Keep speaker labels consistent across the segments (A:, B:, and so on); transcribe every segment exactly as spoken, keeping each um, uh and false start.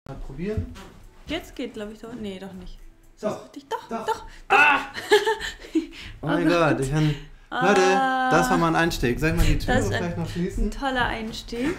A: Mal probieren.
B: Jetzt geht, glaube ich, doch. Nee, doch nicht.
A: Doch.
B: Doch, doch,
A: Doch.
B: doch.
A: Ah! Oh mein Gott, ich kann...
B: Ah.
A: Leute, das war mal ein Einstieg. Soll ich mal die Tür
B: Das
A: auch
B: ist
A: gleich noch
B: Ein
A: schließen?
B: toller Einstieg.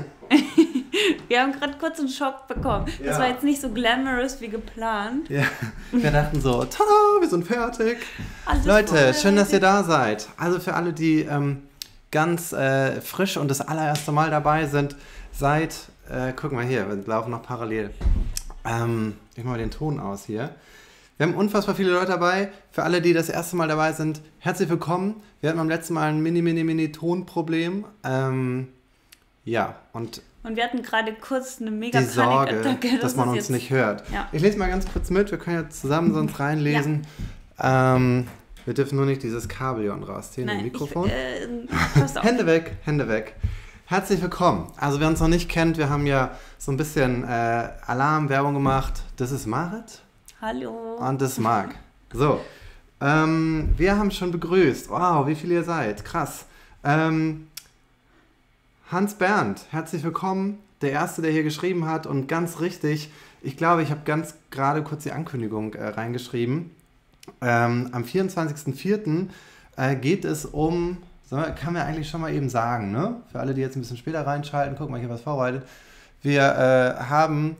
B: Wir haben gerade kurz einen Schock bekommen. Das
A: Ja.
B: war jetzt nicht so glamorous wie geplant.
A: Ja, wir dachten so, tada, wir sind fertig.
B: Alles
A: Leute,
B: vorbereitet.
A: schön, dass ihr da seid. Also für alle, die ähm, ganz äh, frisch und das allererste Mal dabei sind, seid, äh, guck mal hier, wir laufen noch parallel. Ähm, ich mache mal den Ton aus hier. Wir haben unfassbar viele Leute dabei. Für alle, die das erste Mal dabei sind, herzlich willkommen. Wir hatten beim letzten Mal ein mini, mini, mini Tonproblem. Ähm, ja, und
B: Und wir hatten gerade kurz eine mega
A: die Sorge,
B: Panikattacke,
A: dass man
B: es
A: uns
B: jetzt-
A: nicht hört.
B: Ja.
A: Ich lese mal ganz kurz mit, wir können jetzt zusammen sonst reinlesen. Ähm, wir dürfen nur nicht dieses Kabel hier unten rausziehen,
B: Nein,
A: im Mikrofon.
B: Ich, äh, pass auf.
A: Hände weg, Hände weg. Herzlich willkommen. Also wer uns noch nicht kennt, wir haben ja so ein bisschen äh, Alarmwerbung gemacht. Das ist Marit
B: Hallo.
A: und das ist Marc. So, ähm, wir haben schon begrüßt. Wow, wie viele ihr seid. Krass. Ähm, Hans Bernd, herzlich willkommen. Der Erste, der hier geschrieben hat und ganz richtig, ich glaube, ich habe ganz gerade kurz die Ankündigung äh, reingeschrieben. Ähm, am vierundzwanzigsten vierten äh, geht es um, so, kann man eigentlich schon mal eben sagen, ne? Für alle, die jetzt ein bisschen später reinschalten, guck mal, hier was vorbereitet. Wir äh, haben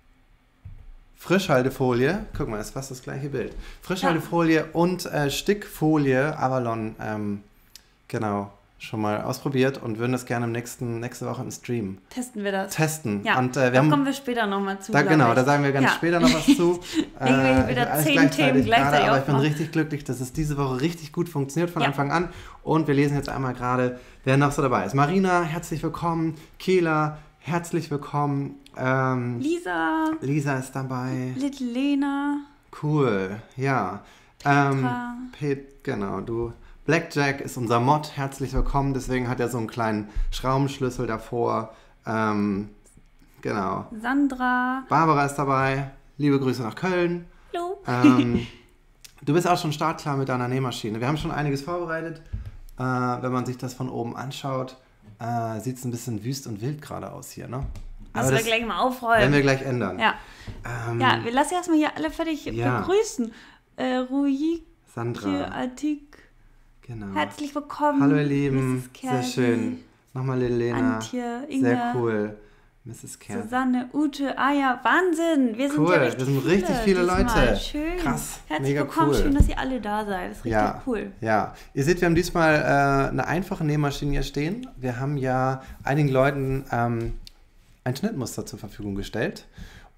A: Frischhaltefolie, guck mal, das ist fast das gleiche Bild. Frischhaltefolie ja. und äh, Stickfolie, Avalon, ähm, genau, schon mal ausprobiert und würden das gerne im nächsten, nächste Woche im Stream
B: Testen wir das.
A: testen.
B: Ja,
A: und, äh, wir
B: da
A: haben,
B: kommen wir später nochmal zu.
A: da,
B: glaub
A: genau,
B: ich.
A: da sagen wir ganz
B: Ja.
A: später noch was zu.
B: Legen wir hier wieder
A: alles
B: zehn
A: gleichzeitig
B: Themen gleichzeitig
A: gerade, aber ich bin
B: aufmachen.
A: richtig glücklich, dass es diese Woche richtig gut funktioniert von
B: Ja.
A: Anfang an. Und wir lesen jetzt einmal gerade, wer noch so dabei ist. Marina, herzlich willkommen. Kela, herzlich willkommen. Ähm,
B: Lisa,
A: Lisa ist dabei.
B: Little Lena,
A: Cool, ja. Ähm,
B: Petra.
A: Pet, genau, du. Blackjack ist unser Mod, herzlich willkommen. Deswegen hat er so einen kleinen Schraubenschlüssel davor. Ähm, genau.
B: Sandra.
A: Barbara ist dabei. Liebe Grüße nach Köln.
B: Hallo.
A: Ähm, du bist auch schon startklar mit deiner Nähmaschine. Wir haben schon einiges vorbereitet. Äh, wenn man sich das von oben anschaut, äh, sieht es ein bisschen wüst und wild gerade aus hier, ne?
B: Müssen wir gleich mal aufräumen.
A: Werden wir gleich ändern.
B: Ja.
A: Ähm,
B: Ja, wir lassen erstmal hier alle fertig
A: Ja.
B: begrüßen. Äh, Ruik,
A: Sandra,
B: Atik,
A: genau.
B: herzlich willkommen.
A: Hallo ihr Lieben,
B: Misses
A: sehr
B: Kerli,
A: schön. Nochmal Lelena,
B: Antje, Inge,
A: sehr cool. Misses Kerl.
B: Susanne, Ute, ah ja, Wahnsinn. Wir sind
A: Cool,
B: ja
A: wir
B: richtig
A: sind
B: viele
A: richtig viele
B: diesmal.
A: Leute.
B: Schön.
A: Krass,
B: Herzlich
A: mega
B: willkommen,
A: cool.
B: schön, dass ihr alle da seid. Das ist richtig
A: Ja,
B: cool.
A: ja. Ihr seht, wir haben diesmal äh, eine einfache Nähmaschine hier stehen. Wir haben ja einigen Leuten ähm, ein Schnittmuster zur Verfügung gestellt.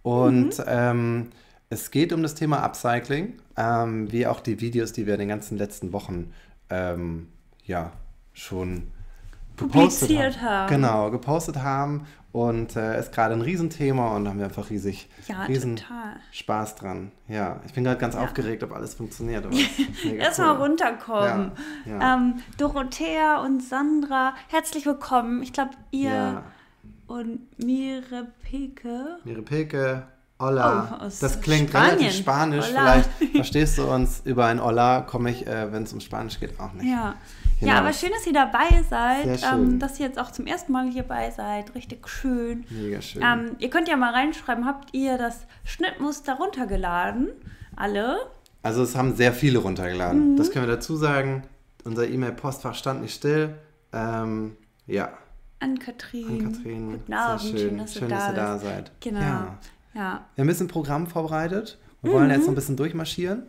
A: Und
B: Mhm.
A: ähm, es geht um das Thema Upcycling, ähm, wie auch die Videos, die wir in den ganzen letzten Wochen ähm, ja, schon gepostet
B: Publiziert haben.
A: Genau, gepostet haben. Und äh, ist gerade ein Riesenthema und da haben wir einfach riesig
B: Ja,
A: riesen
B: total.
A: Spaß dran. Ja, ich bin gerade ganz
B: Ja.
A: aufgeregt, ob alles funktioniert. Aber es ist mega
B: Erstmal
A: cool.
B: runterkommen.
A: Ja, ja.
B: Ähm, Dorothea und Sandra, herzlich willkommen. Ich glaube, ihr
A: Ja.
B: und Mire Peke.
A: Mire Peke, Hola.
B: Oh, aus
A: das klingt
B: Spanien.
A: relativ spanisch.
B: Hola.
A: Vielleicht verstehst du uns über ein Hola, komme ich, äh, wenn es um Spanisch geht, auch nicht.
B: Ja.
A: Genau.
B: Ja, aber schön, dass ihr dabei seid,
A: Sehr schön.
B: ähm, dass ihr jetzt auch zum ersten Mal hierbei seid. Richtig schön.
A: Mega schön.
B: Ähm, ihr könnt ja mal reinschreiben, habt ihr das Schnittmuster runtergeladen? Alle?
A: Also es haben sehr viele runtergeladen.
B: Mhm.
A: Das können wir dazu sagen. Unser E-Mail-Postfach stand nicht still. Ähm, ja,
B: An-Kathrin.
A: An-Kathrin,
B: Guten
A: sehr
B: Abend,
A: schön.
B: schön, dass du
A: schön,
B: da
A: dass ihr
B: bist.
A: da seid.
B: Genau.
A: Ja.
B: Ja.
A: Wir haben ein bisschen Programm vorbereitet und wollen jetzt noch ein bisschen durchmarschieren.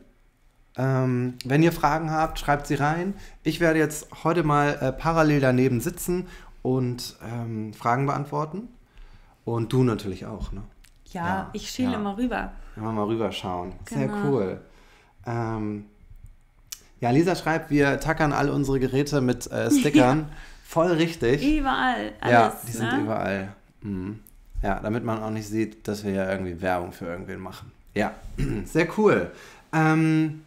A: Ähm, wenn ihr Fragen habt, schreibt sie rein. Ich werde jetzt heute mal äh, parallel daneben sitzen und ähm, Fragen beantworten. Und du natürlich auch, ne?
B: Ja,
A: Ja,
B: ich schiele
A: ja.
B: mal rüber.
A: Wenn wir mal rüberschauen. Sehr
B: Genau.
A: cool. Ähm, ja, Lisa schreibt, wir tackern alle unsere Geräte mit äh, Stickern. Voll richtig.
B: Überall, alles.
A: Ja, die sind
B: ne?
A: überall. Mhm. Ja, damit man auch nicht sieht, dass wir ja irgendwie Werbung für irgendwen machen. Ja, sehr cool. Ähm,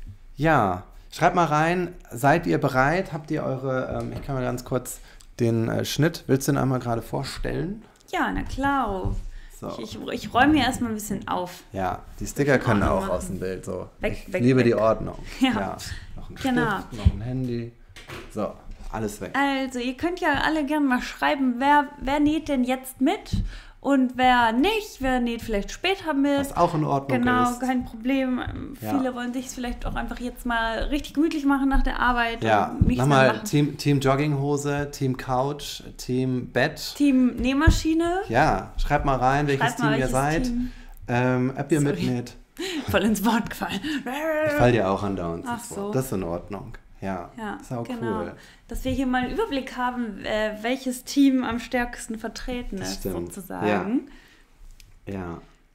A: ja, schreibt mal rein, seid ihr bereit? Habt ihr eure, ähm, ich kann mal ganz kurz den äh, Schnitt, willst du den einmal gerade vorstellen?
B: Ja, na klar.
A: So.
B: Ich, ich, ich räume hier erstmal ein bisschen auf.
A: Ja, die Sticker
B: Ich
A: können
B: Ordnung
A: auch
B: machen.
A: aus dem Bild so.
B: Weg,
A: ich
B: weg,
A: liebe
B: weg.
A: die Ordnung.
B: Ja.
A: Noch ein
B: Genau.
A: Stift, noch ein Handy. So, alles weg.
B: Also, ihr könnt ja alle gerne mal schreiben, wer, wer näht denn jetzt mit? Und wer nicht, wer näht vielleicht später mit.
A: Was auch in Ordnung
B: genau,
A: ist.
B: Genau, kein Problem.
A: Ja.
B: Viele wollen sich es vielleicht auch einfach jetzt mal richtig gemütlich machen nach der Arbeit.
A: Ja, nochmal Team, Team Jogginghose, Team Couch, Team Bett.
B: Team Nähmaschine.
A: Ja, schreibt mal rein, welches
B: Schreibt mal,
A: Team ihr
B: welches
A: seid.
B: Team.
A: Ähm, ob ihr
B: Sorry.
A: mitnäht.
B: Voll ins Wort gefallen.
A: Ich fall dir auch andauernd
B: Ach
A: ins Wort.
B: so.
A: Das ist in Ordnung. Ja,
B: Ja,
A: ist auch
B: genau.
A: cool.
B: Dass wir hier mal einen Überblick haben, äh, welches Team am stärksten vertreten
A: Das
B: ist,
A: stimmt.
B: sozusagen.
A: Ja. ja.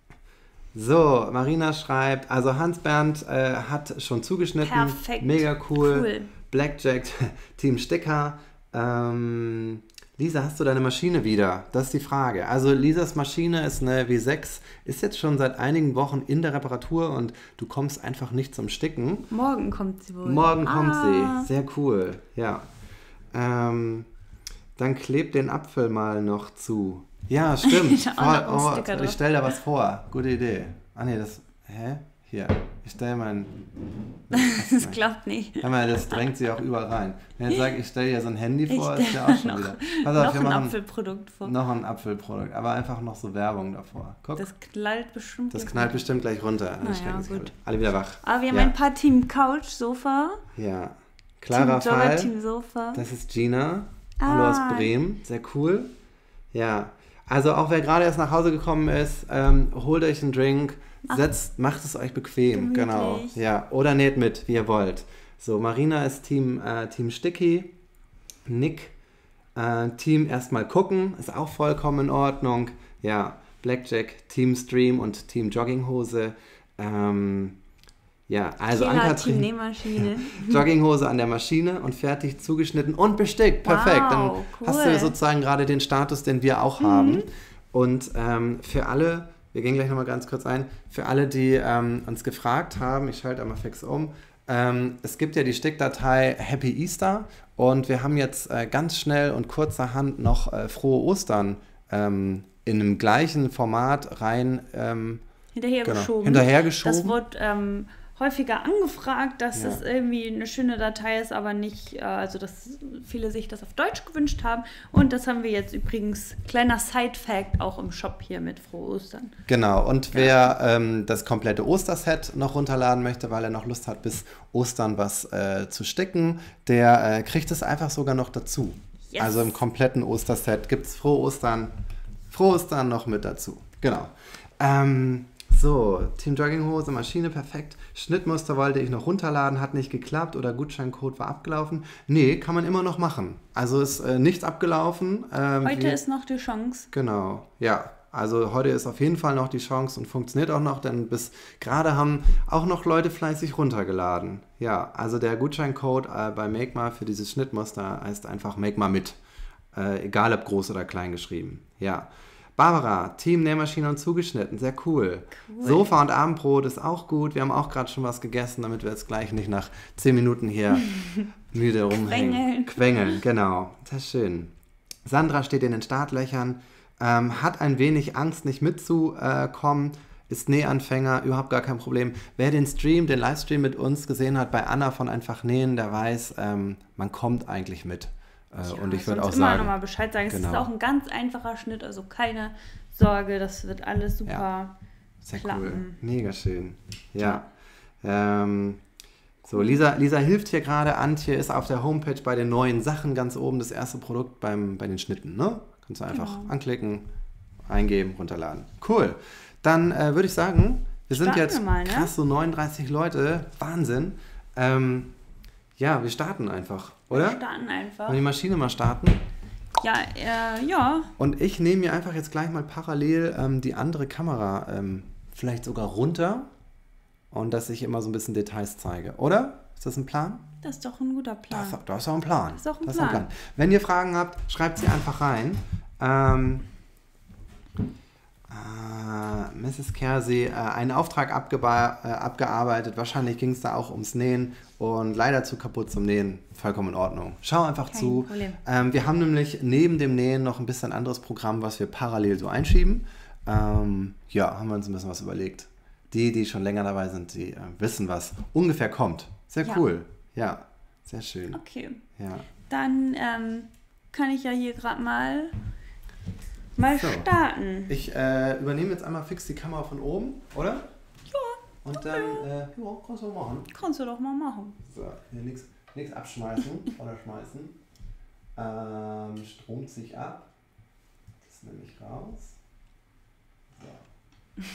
A: So, Marina schreibt, also Hans-Bernd äh, hat schon zugeschnitten.
B: Perfekt.
A: Mega cool.
B: Cool.
A: Blackjack, Team Sticker. Ähm, Lisa, hast du deine Maschine wieder? Das ist die Frage. Also Lisas Maschine ist eine W sechs, ist jetzt schon seit einigen Wochen in der Reparatur und du kommst einfach nicht zum Sticken.
B: Morgen kommt sie wohl.
A: Morgen
B: ah.
A: kommt sie. Sehr cool. Ja. Ähm, dann klebt den Apfel mal noch zu. Ja, stimmt.
B: Da
A: Voll,
B: auch noch ein
A: oh,
B: Sticker
A: ich
B: drauf.
A: stelle da was vor. Gute Idee. Ah nee, das... Hä? Hier. Ich stelle mein...
B: Das klappt nicht.
A: Hör mal, das drängt sie auch überall rein. Wenn ich sage, ich stelle dir so ein Handy vor,
B: Ich
A: ist ja auch schon
B: noch,
A: wieder. Pass auf,
B: noch
A: wir
B: ein
A: machen
B: Apfelprodukt vor.
A: noch ein Apfelprodukt, aber einfach noch so Werbung davor. Guck, das,
B: Das knallt bestimmt.
A: knallt
B: runter.
A: bestimmt gleich runter. Dann
B: Naja,
A: schrecken sie
B: gut.
A: alle. alle wieder wach.
B: Aber wir haben
A: ja.
B: ein paar Team Couch, Sofa.
A: Ja. Clara
B: Team Jogger,
A: Fall.
B: Team Sofa.
A: Das ist Gina.
B: Ah.
A: Hallo aus Bremen. Sehr cool. Ja. Also auch wer gerade erst nach Hause gekommen ist, ähm, holt euch einen Drink, setzt, macht es euch bequem.
B: Gemütlich.
A: Genau. Ja. Oder näht mit, wie ihr wollt. So, Marina ist Team, äh, Team Sticky. Nick, äh, Team erstmal gucken, ist auch vollkommen in Ordnung. Ja, Blackjack, Team Stream und Team Jogginghose. Ähm, ja, also
B: Kela, Team
A: Ann-Kathrin,
B: Nähmaschine.
A: Jogginghose an der Maschine und fertig zugeschnitten und bestickt. Perfekt.
B: Wow,
A: Dann
B: cool.
A: hast du sozusagen gerade den Status, den wir auch
B: Mhm.
A: haben. Und ähm, für alle, wir gehen gleich nochmal ganz kurz ein, für alle, die ähm, uns gefragt haben, ich schalte einmal fix um, ähm, es gibt ja die Stickdatei Happy Easter und wir haben jetzt äh, ganz schnell und kurzerhand noch äh, Frohe Ostern ähm, in dem gleichen Format rein ähm,
B: Hinterhergeschoben.
A: Genau, hinterhergeschoben.
B: Das wird ähm, häufiger angefragt, dass
A: Ja.
B: das irgendwie eine schöne Datei ist, aber nicht, äh, also dass viele sich das auf Deutsch gewünscht haben. Und das haben wir jetzt übrigens, kleiner Side-Fact, auch im Shop hier mit Frohe Ostern.
A: Genau, und wer ähm, das komplette Osterset noch runterladen möchte, weil er noch Lust hat, bis Ostern was äh, zu sticken, der äh, kriegt es einfach sogar noch dazu.
B: Yes.
A: Also im kompletten Osterset gibt es Frohe Ostern, Frohe Ostern noch mit dazu. Genau. Ähm, so, Team Jogginghose, Maschine, perfekt. Schnittmuster wollte ich noch runterladen, hat nicht geklappt oder Gutscheincode war abgelaufen. Nee, kann man immer noch machen. Also ist äh, nichts abgelaufen. Ähm,
B: Heute
A: wir-
B: ist noch die Chance.
A: Genau, ja. Also heute ist auf jeden Fall noch die Chance und funktioniert auch noch, denn bis gerade haben auch noch Leute fleißig runtergeladen. Ja, also der Gutscheincode äh, bei MakeMa für dieses Schnittmuster heißt einfach MakeMa mit. Äh, egal ob groß oder klein geschrieben. Ja. Barbara, Team Nähmaschine und zugeschnitten, sehr cool.
B: Cool.
A: Sofa und Abendbrot ist auch gut. Wir haben auch gerade schon was gegessen, damit wir jetzt gleich nicht nach zehn Minuten hier müde rumhängen.
B: Quengeln.
A: Quengeln, genau. Sehr schön. Sandra steht in den Startlöchern, ähm, hat ein wenig Angst, nicht mitzukommen, ist Nähanfänger, überhaupt gar kein Problem. Wer den Stream, den Livestream mit uns gesehen hat bei Anna von Einfach Nähen, der weiß, ähm, man kommt eigentlich mit. Äh,
B: Ja,
A: und ich würde auch
B: sonst immer
A: sagen,
B: nochmal Bescheid sagen. Es
A: genau.
B: ist auch ein ganz einfacher Schnitt, also keine Sorge, das wird alles super.
A: Ja. sehr cool,
B: klappen.
A: mega schön. Ja. Ähm, so, Lisa, Lisa hilft hier gerade. Antje ist auf der Homepage bei den neuen Sachen ganz oben, das erste Produkt beim, bei den Schnitten. Ne? Kannst du einfach
B: Genau.
A: anklicken, eingeben, runterladen. Cool. Dann äh, würde ich sagen, wir sind
B: Starten
A: jetzt
B: wir mal, ne?
A: krass so neununddreißig Leute. Wahnsinn. Ähm, ja, wir starten einfach, oder?
B: Wir starten einfach.
A: Wollen wir die Maschine mal starten?
B: Ja, äh, ja.
A: Und ich nehme mir einfach jetzt gleich mal parallel ähm, die andere Kamera ähm, vielleicht sogar runter und dass ich immer so ein bisschen Details zeige, oder? Ist das ein Plan?
B: Das ist doch ein guter Plan.
A: Das, das ist auch ein Plan.
B: Das ist auch ein
A: Das
B: Plan.
A: Wenn ihr Fragen habt, schreibt sie einfach rein. Ähm, äh, Misses Kersey, äh, einen Auftrag abgeba- äh, abgearbeitet. Wahrscheinlich ging es da auch ums Nähen und leider zu kaputt zum Nähen. Vollkommen in Ordnung. Schau einfach
B: Kein
A: zu.
B: Problem.
A: Ähm, wir haben nämlich neben dem Nähen noch ein bisschen anderes Programm, was wir parallel so einschieben. Ähm, ja, haben wir uns ein bisschen was überlegt. Die, die schon länger dabei sind, die äh, wissen, was ungefähr kommt. Sehr
B: Ja.
A: cool. Ja, sehr schön.
B: Okay.
A: Ja.
B: Dann ähm, kann ich ja hier gerade mal mal
A: So.
B: starten.
A: Ich äh, übernehme jetzt einmal fix die Kamera von oben, oder?
B: Ja.
A: Und dann, äh, ja, kannst du machen.
B: Kannst du doch mal machen.
A: So, hier nichts abschmeißen oder schmeißen. Ähm, stromt sich ab. Das nehme ich raus. So.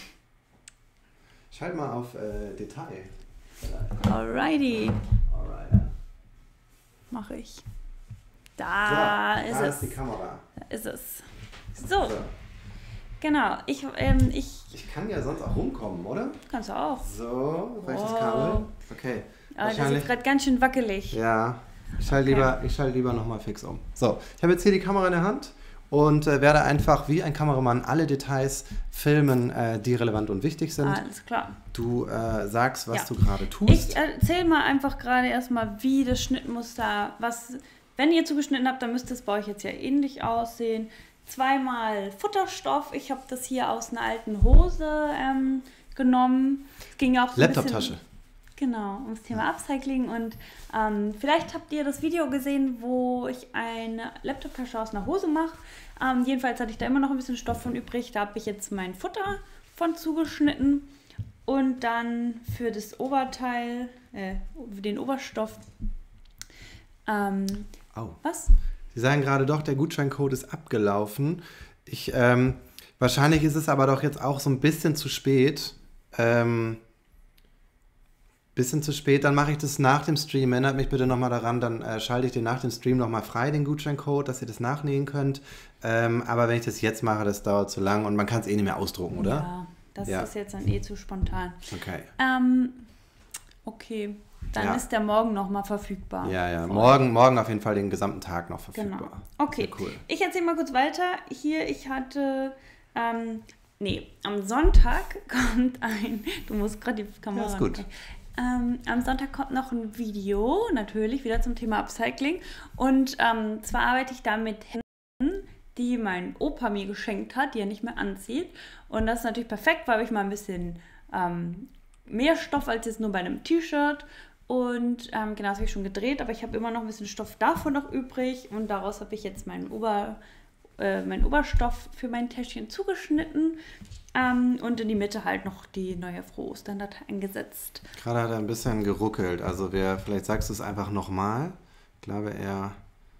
A: Schalt mal auf äh, Detail.
B: Alrighty.
A: Alright.
B: Mache ich. Da
A: So,
B: ist
A: da
B: es.
A: ist die Kamera.
B: Da ist es. So,
A: So.
B: genau. Ich, ähm, ich.
A: Ich kann ja sonst auch rumkommen, oder?
B: Kannst du auch.
A: So, rechtes
B: Wow.
A: Kabel. Okay.
B: Aber das ist
A: Wahrscheinlich.
B: gerade ganz schön wackelig.
A: Ja, ich schalte
B: Okay.
A: lieber, ich schalte lieber nochmal fix um. So, ich habe jetzt hier die Kamera in der Hand und äh, werde einfach wie ein Kameramann alle Details filmen, äh, die relevant und wichtig sind.
B: Alles klar.
A: Du äh, sagst, was
B: Ja.
A: du gerade tust.
B: Ich erzähle mal einfach gerade erstmal, wie das Schnittmuster, was, wenn ihr zugeschnitten habt, dann müsste es bei euch jetzt ja ähnlich aussehen. Zweimal Futterstoff. Ich habe das hier aus einer alten Hose ähm, genommen. Es ging ja auch so ein
A: Laptoptasche.
B: bisschen, genau, ums Thema Upcycling. Und ähm, vielleicht habt ihr das Video gesehen, wo ich eine Laptoptasche aus einer Hose mache. Ähm, jedenfalls hatte ich da immer noch ein bisschen Stoff von übrig. Da habe ich jetzt mein Futter von zugeschnitten. Und dann für das Oberteil, äh, den Oberstoff, ähm,
A: Oh.
B: was?
A: Sie sagen gerade doch, der Gutscheincode ist abgelaufen. Ich, ähm, wahrscheinlich ist es aber doch jetzt auch so ein bisschen zu spät. Ähm, bisschen zu spät, dann mache ich das nach dem Stream. Erinnert mich bitte nochmal daran, dann äh, schalte ich den nach dem Stream nochmal frei, den Gutscheincode, dass ihr das nachnähen könnt. Ähm, aber wenn ich das jetzt mache, das dauert zu lang und man kann es eh nicht mehr ausdrucken, oder?
B: Ja, das
A: Ja.
B: ist jetzt dann eh zu spontan.
A: Okay.
B: Ähm, okay, dann
A: Ja.
B: ist der morgen nochmal verfügbar.
A: Ja, ja.
B: Voll.
A: Morgen, morgen auf jeden Fall den gesamten Tag noch verfügbar.
B: Genau. Okay,
A: Sehr cool.
B: ich erzähle mal kurz weiter. Hier, ich hatte, ähm, nee, am Sonntag kommt ein, du musst gerade die Kamera...
A: Ja, ist gut.
B: Ähm, am Sonntag kommt noch ein Video, natürlich wieder zum Thema Upcycling. Und ähm, zwar arbeite ich da mit Händen, die mein Opa mir geschenkt hat, die er nicht mehr anzieht. Und das ist natürlich perfekt, weil ich mal ein bisschen ähm, mehr Stoff als jetzt nur bei einem T-Shirt. Und ähm, genau, das habe ich schon gedreht, aber ich habe immer noch ein bisschen Stoff davon noch übrig. Und daraus habe ich jetzt meinen, Ober, äh, meinen Oberstoff für mein Täschchen zugeschnitten. Ähm, und in die Mitte halt noch die neue Frohe-Ostern-Datei eingesetzt.
A: Gerade hat er ein bisschen geruckelt. Also wer, vielleicht sagst du es einfach nochmal. Ich glaube, er...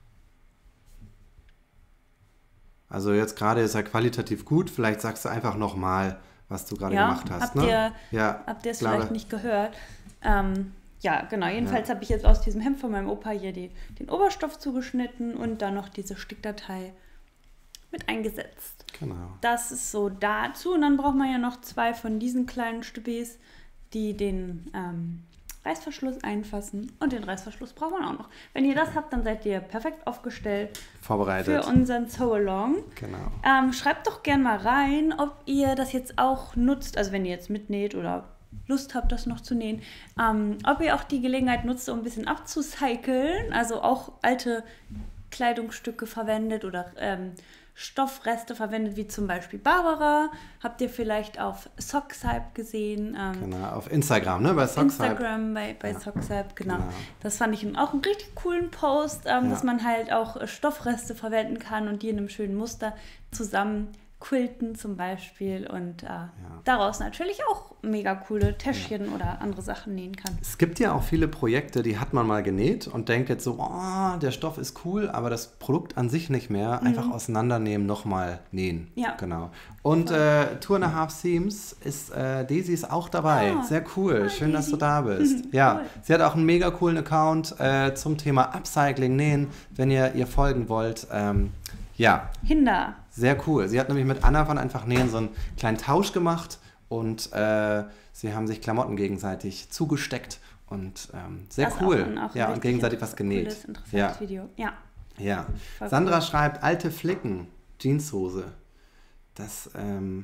A: Also jetzt gerade ist er qualitativ gut. Vielleicht sagst du einfach nochmal, was du gerade
B: Ja,
A: gemacht hast.
B: habt
A: ne?
B: ihr,
A: ja,
B: habt ihr es
A: glaube-
B: vielleicht nicht gehört? Ähm, ja, genau. Jedenfalls habe ich jetzt aus diesem Hemd von meinem Opa hier die, den Oberstoff zugeschnitten und dann noch diese Stickdatei mit eingesetzt.
A: Genau.
B: Das ist so dazu. Und dann braucht man ja noch zwei von diesen kleinen Stüppis, die den ähm, Reißverschluss einfassen. Und den Reißverschluss braucht man auch noch. Wenn ihr das habt, dann seid ihr perfekt aufgestellt
A: Vorbereitet.
B: für unseren Sew-Along.
A: Genau.
B: Ähm, schreibt doch gern mal rein, ob ihr das jetzt auch nutzt, also wenn ihr jetzt mitnäht oder Lust habt, das noch zu nähen, ähm, ob ihr auch die Gelegenheit nutzt, um ein bisschen abzucyceln, also auch alte Kleidungsstücke verwendet oder ähm, Stoffreste verwendet, wie zum Beispiel Barbara. Habt ihr vielleicht auf Sockshype gesehen? Ähm,
A: Genau. Auf Instagram, ne? Bei Sockshype.
B: Instagram bei, bei
A: Ja.
B: Sockshype, genau.
A: Genau.
B: Das fand ich auch einen richtig coolen Post, ähm,
A: Ja.
B: dass man halt auch äh, Stoffreste verwenden kann und die in einem schönen Muster zusammen quilten zum Beispiel und äh, daraus natürlich auch mega coole Täschchen oder andere Sachen nähen kann.
A: Es gibt ja auch viele Projekte, die hat man mal genäht und denkt jetzt so, oh, der Stoff ist cool, aber das Produkt an sich nicht mehr. Einfach auseinandernehmen, nochmal nähen.
B: Ja.
A: Genau. Und äh, Two and a Half Seams ist, äh, Daisy ist auch dabei.
B: Ah.
A: Sehr cool.
B: Hi,
A: Schön, dass du
B: Daisy.
A: da bist. Ja,
B: Cool.
A: sie hat auch einen mega coolen Account äh, zum Thema Upcycling, Nähen, wenn ihr ihr folgen wollt. Ähm, ja,
B: Hinder.
A: sehr cool. Sie hat nämlich mit Anna von Einfach Nähen so einen kleinen Tausch gemacht und äh, sie haben sich Klamotten gegenseitig zugesteckt und ähm, sehr
B: Das ist
A: cool.
B: auch ein- auch ein
A: ja, und
B: richtig
A: gegenseitig was genäht.
B: Cooles, interessantes
A: Ja,
B: Video. Ja.
A: ja.
B: Voll
A: Sandra
B: cool.
A: schreibt, alte Flicken, Jeanshose. Das, ähm,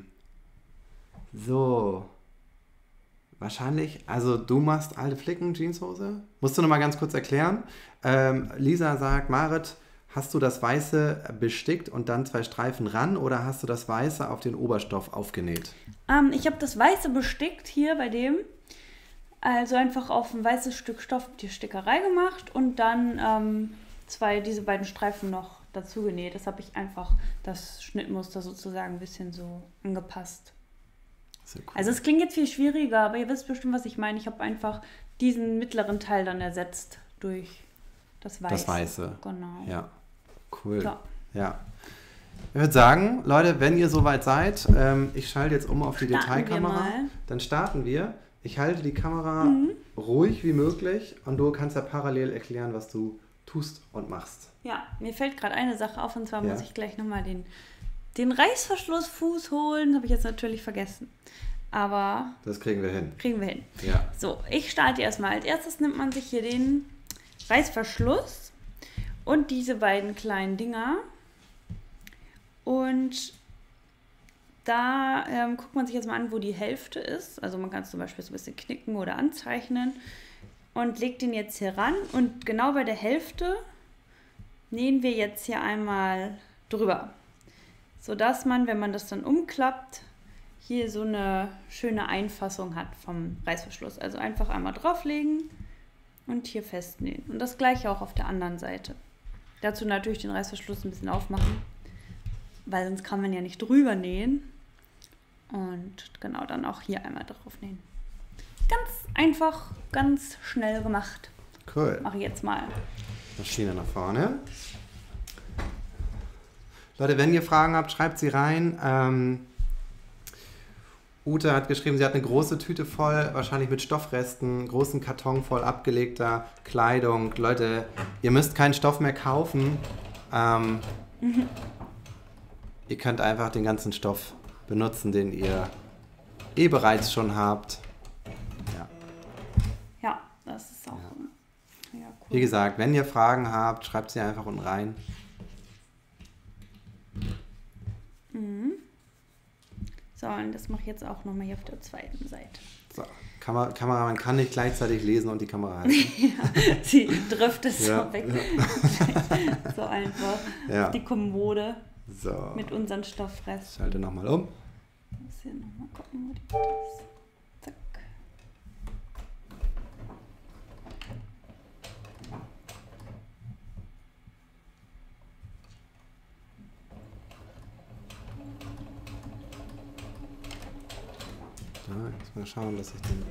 A: so, wahrscheinlich, also du machst alte Flicken, Jeanshose? Musst du noch mal ganz kurz erklären. Ähm, Lisa sagt, Marit, hast du das Weiße bestickt und dann zwei Streifen ran oder hast du das Weiße auf den Oberstoff aufgenäht?
B: Ähm, ich habe das Weiße bestickt hier bei dem. Also einfach auf ein weißes Stück Stoff die Stickerei gemacht und dann ähm, zwei, diese beiden Streifen noch dazu genäht. Das habe ich einfach das Schnittmuster sozusagen ein bisschen so angepasst. Sehr cool. Also es klingt jetzt viel schwieriger, aber ihr wisst bestimmt, was ich meine. Ich habe einfach diesen mittleren Teil dann ersetzt durch das Weiße.
A: Das Weiße.
B: Genau.
A: Ja, cool.
B: So.
A: Ja. Ich würde sagen, Leute, wenn ihr soweit seid, ähm, ich schalte jetzt um auf die
B: Starten
A: Detailkamera.
B: wir mal.
A: Dann starten wir. Ich halte die Kamera
B: Mhm.
A: ruhig wie möglich und du kannst ja parallel erklären, was du tust und machst.
B: Ja, mir fällt gerade eine Sache auf und zwar
A: Ja.
B: muss ich gleich nochmal den, den Reißverschlussfuß holen. Habe ich jetzt natürlich vergessen. Aber
A: Das kriegen wir hin.
B: kriegen wir hin.
A: Ja.
B: So, ich starte erstmal. Als erstes nimmt man sich hier den Reißverschluss und diese beiden kleinen Dinger. Und da ähm, guckt man sich jetzt mal an, wo die Hälfte ist. Also man kann es zum Beispiel so ein bisschen knicken oder anzeichnen. Und legt den jetzt hier ran. Und genau bei der Hälfte nähen wir jetzt hier einmal drüber. Sodass man, wenn man das dann umklappt, hier so eine schöne Einfassung hat vom Reißverschluss. Also einfach einmal drauflegen und hier festnähen. Und das gleiche auch auf der anderen Seite. Dazu natürlich den Reißverschluss ein bisschen aufmachen, weil sonst kann man ja nicht drüber nähen. Und genau, dann auch hier einmal drauf nähen. Ganz einfach, ganz schnell gemacht.
A: Cool.
B: Mache ich jetzt mal.
A: Maschine nach vorne. Leute, wenn ihr Fragen habt, schreibt sie rein. Ähm, Ute hat geschrieben, sie hat eine große Tüte voll, wahrscheinlich mit Stoffresten, großen Karton voll abgelegter Kleidung. Leute, ihr müsst keinen Stoff mehr kaufen. Ähm, mhm. Ihr könnt einfach den ganzen Stoff benutzen, den ihr eh bereits schon habt. Ja,
B: ja das ist auch ja. Ja, cool.
A: Wie gesagt, wenn ihr Fragen habt, schreibt sie einfach unten rein.
B: Mhm. So, und das mache ich jetzt auch nochmal hier auf der zweiten Seite.
A: So, Kamera, Kamera, man kann nicht gleichzeitig lesen und die Kamera halten.
B: Ja, sie driftet
A: ja,
B: so weg.
A: Ja.
B: So einfach.
A: Ja.
B: Die Kommode
A: so.
B: mit unseren Stoffresten.
A: Ich schalte nochmal um.
B: Ich muss hier nochmal gucken, wo die ist. Zack.
A: Da, jetzt mal schauen, dass ich den...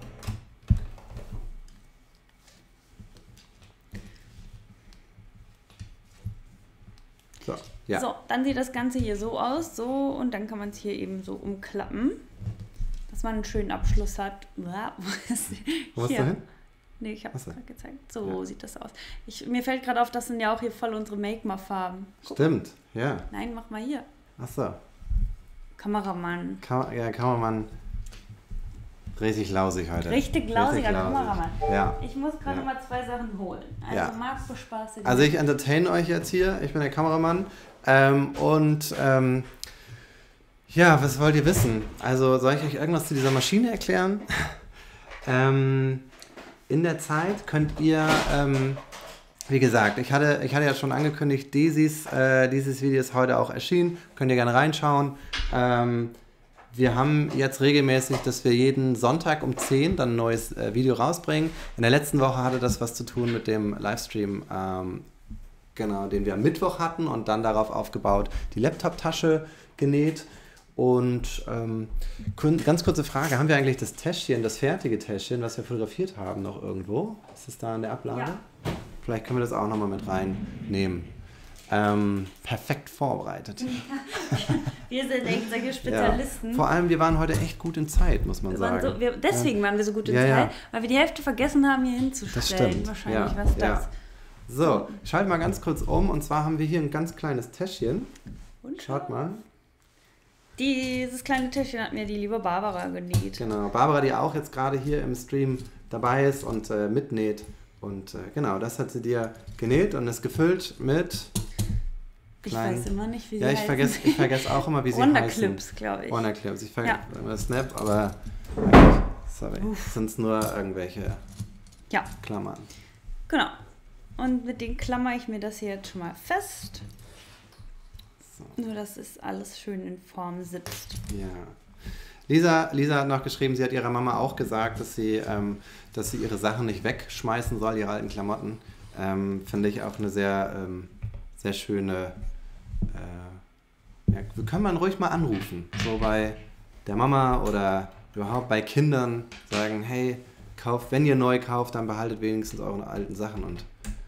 A: So, ja.
B: So, dann sieht das Ganze hier so aus, so, und dann kann man es hier eben so umklappen, dass man einen schönen Abschluss hat.
A: Wo musst du hin?
B: Nee, ich habe es
A: Achso.
B: gerade gezeigt. So
A: Ja.
B: sieht das aus. Ich, mir fällt gerade auf, das sind ja auch hier voll unsere Make-Mar-Farben. Guck.
A: Stimmt, ja.
B: Nein, mach mal hier.
A: Achso.
B: Kameramann.
A: Kam, ja, Kameramann. Richtig lausig heute.
B: Richtig lausiger
A: lausig.
B: Kameramann.
A: Ja.
B: Ich muss gerade
A: Ja.
B: mal zwei Sachen holen. Also
A: Ja.
B: Marco Spaß.
A: Also ich entertain euch jetzt hier. Ich bin der Kameramann. Ähm, und ähm, ja, was wollt ihr wissen? Also soll ich euch irgendwas zu dieser Maschine erklären? ähm, in der Zeit könnt ihr, ähm, wie gesagt, ich hatte, ich hatte ja schon angekündigt, dieses, äh, dieses Video ist heute auch erschienen. Könnt ihr gerne reinschauen. Ähm, Wir haben jetzt regelmäßig, dass wir jeden Sonntag um zehn dann ein neues äh, Video rausbringen. In der letzten Woche hatte das was zu tun mit dem Livestream, ähm, genau, den wir am Mittwoch hatten und dann darauf aufgebaut die Laptop-Tasche genäht. Und ähm, ganz kurze Frage, haben wir eigentlich das Täschchen, das fertige Täschchen, was wir fotografiert haben, noch irgendwo? Ist das da in der Ablage?
B: Ja.
A: Vielleicht können wir das auch nochmal mit reinnehmen. Ähm, perfekt vorbereitet.
B: Wir sind echt solche Spezialisten.
A: Ja. Vor allem, wir waren heute echt gut in Zeit, muss man
B: Wir waren
A: sagen.
B: so, wir, deswegen
A: ja.
B: waren wir so gut in
A: Ja,
B: Zeit,
A: ja.
B: weil wir die Hälfte vergessen haben, hier hinzustellen.
A: Das stimmt.
B: Wahrscheinlich,
A: ja.
B: was das.
A: Ja. So, ich schalte mal ganz kurz um. Und zwar haben wir hier ein ganz kleines Täschchen.
B: Und
A: Schaut mal.
B: Dieses kleine Täschchen hat mir die liebe Barbara genäht.
A: Genau, Barbara, die auch jetzt gerade hier im Stream dabei ist und äh, mitnäht. Und äh, genau, das hat sie dir genäht und ist gefüllt mit...
B: Ich
A: kleinen,
B: weiß immer nicht, wie sie
A: Ja, ich
B: heißen.
A: vergesse, ich vergesse auch immer, wie sie
B: Wonder
A: heißen.
B: Clips, glaube ich.
A: Wonder Clips. Ich vergesse
B: Ja.
A: immer Snap, aber... Sorry, sind es nur irgendwelche
B: Ja,
A: Klammern.
B: genau. Und mit denen klammer ich mir das hier jetzt schon mal fest.
A: So.
B: Nur, dass es alles schön in Form sitzt.
A: Ja. Lisa, Lisa hat noch geschrieben, sie hat ihrer Mama auch gesagt, dass sie, ähm, dass sie ihre Sachen nicht wegschmeißen soll, ihre alten Klamotten. Ähm, Finde ich auch eine sehr, ähm, sehr schöne, äh, ja, wir können man ruhig mal anrufen, so bei der Mama oder überhaupt bei Kindern sagen, hey, kauft, wenn ihr neu kauft, dann behaltet wenigstens eure alten Sachen und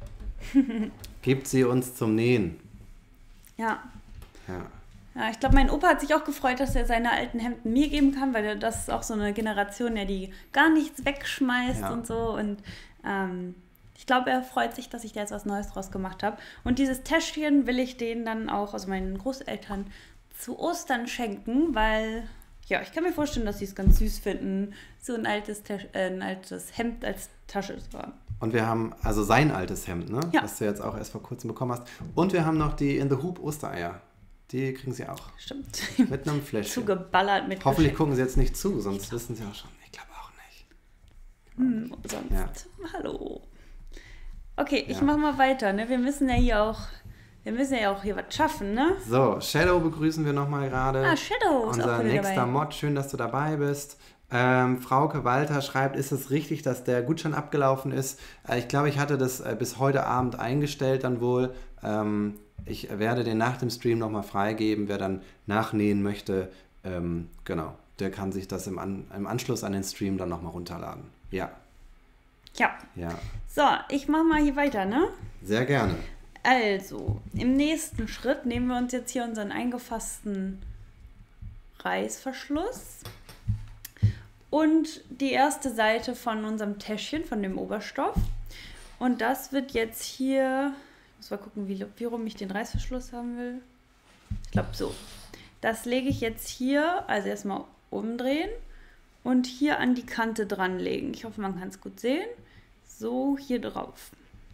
A: gebt sie uns zum Nähen.
B: Ja.
A: Ja.
B: Ja, ich glaube, mein Opa hat sich auch gefreut, dass er seine alten Hemden mir geben kann, weil das ist auch so eine Generation, ja, die gar nichts wegschmeißt
A: Ja.
B: und so. Und ähm, ich glaube, er freut sich, dass ich da jetzt was Neues draus gemacht habe. Und dieses Täschchen will ich denen dann auch, also meinen Großeltern, zu Ostern schenken, weil, ja, ich kann mir vorstellen, dass sie es ganz süß finden, so ein altes, Tasch- äh, ein altes Hemd als Tasche zu haben.
A: Und wir haben, also sein altes Hemd, ne?
B: Ja.
A: Was du jetzt auch erst vor kurzem bekommen hast. Und wir haben noch die In the Hoop Ostereier. Die kriegen sie auch.
B: Stimmt.
A: Mit einem Fläschchen.
B: Zugeballert mit
A: Hoffentlich
B: Geschenken.
A: gucken sie jetzt nicht zu, sonst wissen sie auch schon. Ich glaube auch nicht.
B: Hm, sonst.
A: Ja.
B: Hallo. Okay, ich
A: Ja.
B: mach mal weiter, ne? Wir müssen ja hier auch, wir müssen ja auch hier was schaffen, ne?
A: So, Shadow begrüßen wir nochmal gerade.
B: Ah, Shadow ist auch
A: Unser
B: wieder
A: nächster
B: dabei.
A: Mod, schön, dass du dabei bist. Ähm, Frauke Walter schreibt, ist es richtig, dass der Gutschein abgelaufen ist? Äh, ich glaube, ich hatte das äh, bis heute Abend eingestellt dann wohl. Ähm, ich werde den nach dem Stream nochmal freigeben, wer dann nachnähen möchte. Ähm, genau, der kann sich das im, An im Anschluss an den Stream dann nochmal runterladen. Ja,
B: Ja.
A: ja,
B: So, ich mach mal hier weiter, ne?
A: sehr gerne.
B: Also, im nächsten Schritt nehmen wir uns jetzt hier unseren eingefassten Reißverschluss und die erste Seite von unserem Täschchen, von dem Oberstoff. Und das wird jetzt hier, ich muss mal gucken, wie, wie rum ich den Reißverschluss haben will. Ich glaube so. Das lege ich jetzt hier, also erstmal umdrehen und hier an die Kante dran legen. Ich hoffe, man kann es gut sehen. So hier drauf.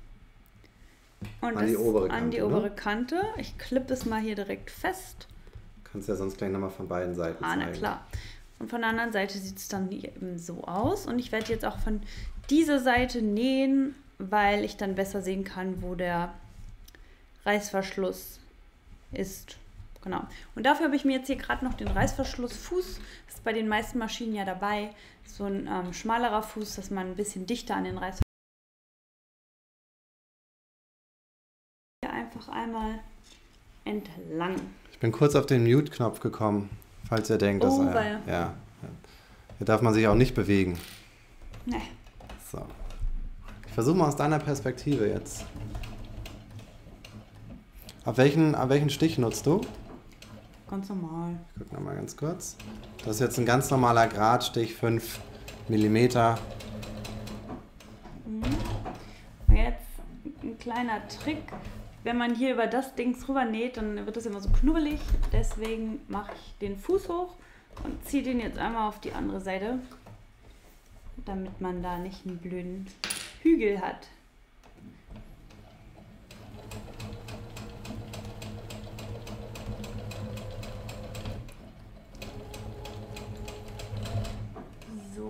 B: Und
A: An die
B: das
A: obere
B: an
A: Kante,
B: die
A: ne?
B: obere Kante. Ich klippe es mal hier direkt fest.
A: Kannst ja sonst gleich nochmal von beiden Seiten
B: Ah,
A: zeigen.
B: na klar. Und von der anderen Seite sieht es dann eben so aus. Und ich werde jetzt auch von dieser Seite nähen, weil ich dann besser sehen kann, wo der Reißverschluss ist. Genau. Und dafür habe ich mir jetzt hier gerade noch den Reißverschlussfuß, das ist bei den meisten Maschinen ja dabei, so ein ähm, schmalerer Fuß, dass man ein bisschen dichter an den Reißverschluss hier einfach einmal entlang.
A: Ich bin kurz auf den Mute-Knopf gekommen, falls ihr denkt, dass
B: Oh,
A: er,
B: weil-
A: ja, hier darf man sich auch nicht bewegen.
B: Ne.
A: So. Ich versuche mal aus deiner Perspektive jetzt. Auf welchen, auf welchen Stich nutzt du?
B: Ganz normal.
A: Ich gucke nochmal ganz kurz. Das ist jetzt ein ganz normaler Gradstich, fünf Millimeter.
B: Und jetzt ein kleiner Trick. Wenn man hier über das Ding drüber näht, dann wird das immer so knubbelig. Deswegen mache ich den Fuß hoch und ziehe den jetzt einmal auf die andere Seite, damit man da nicht einen blöden Hügel hat. So.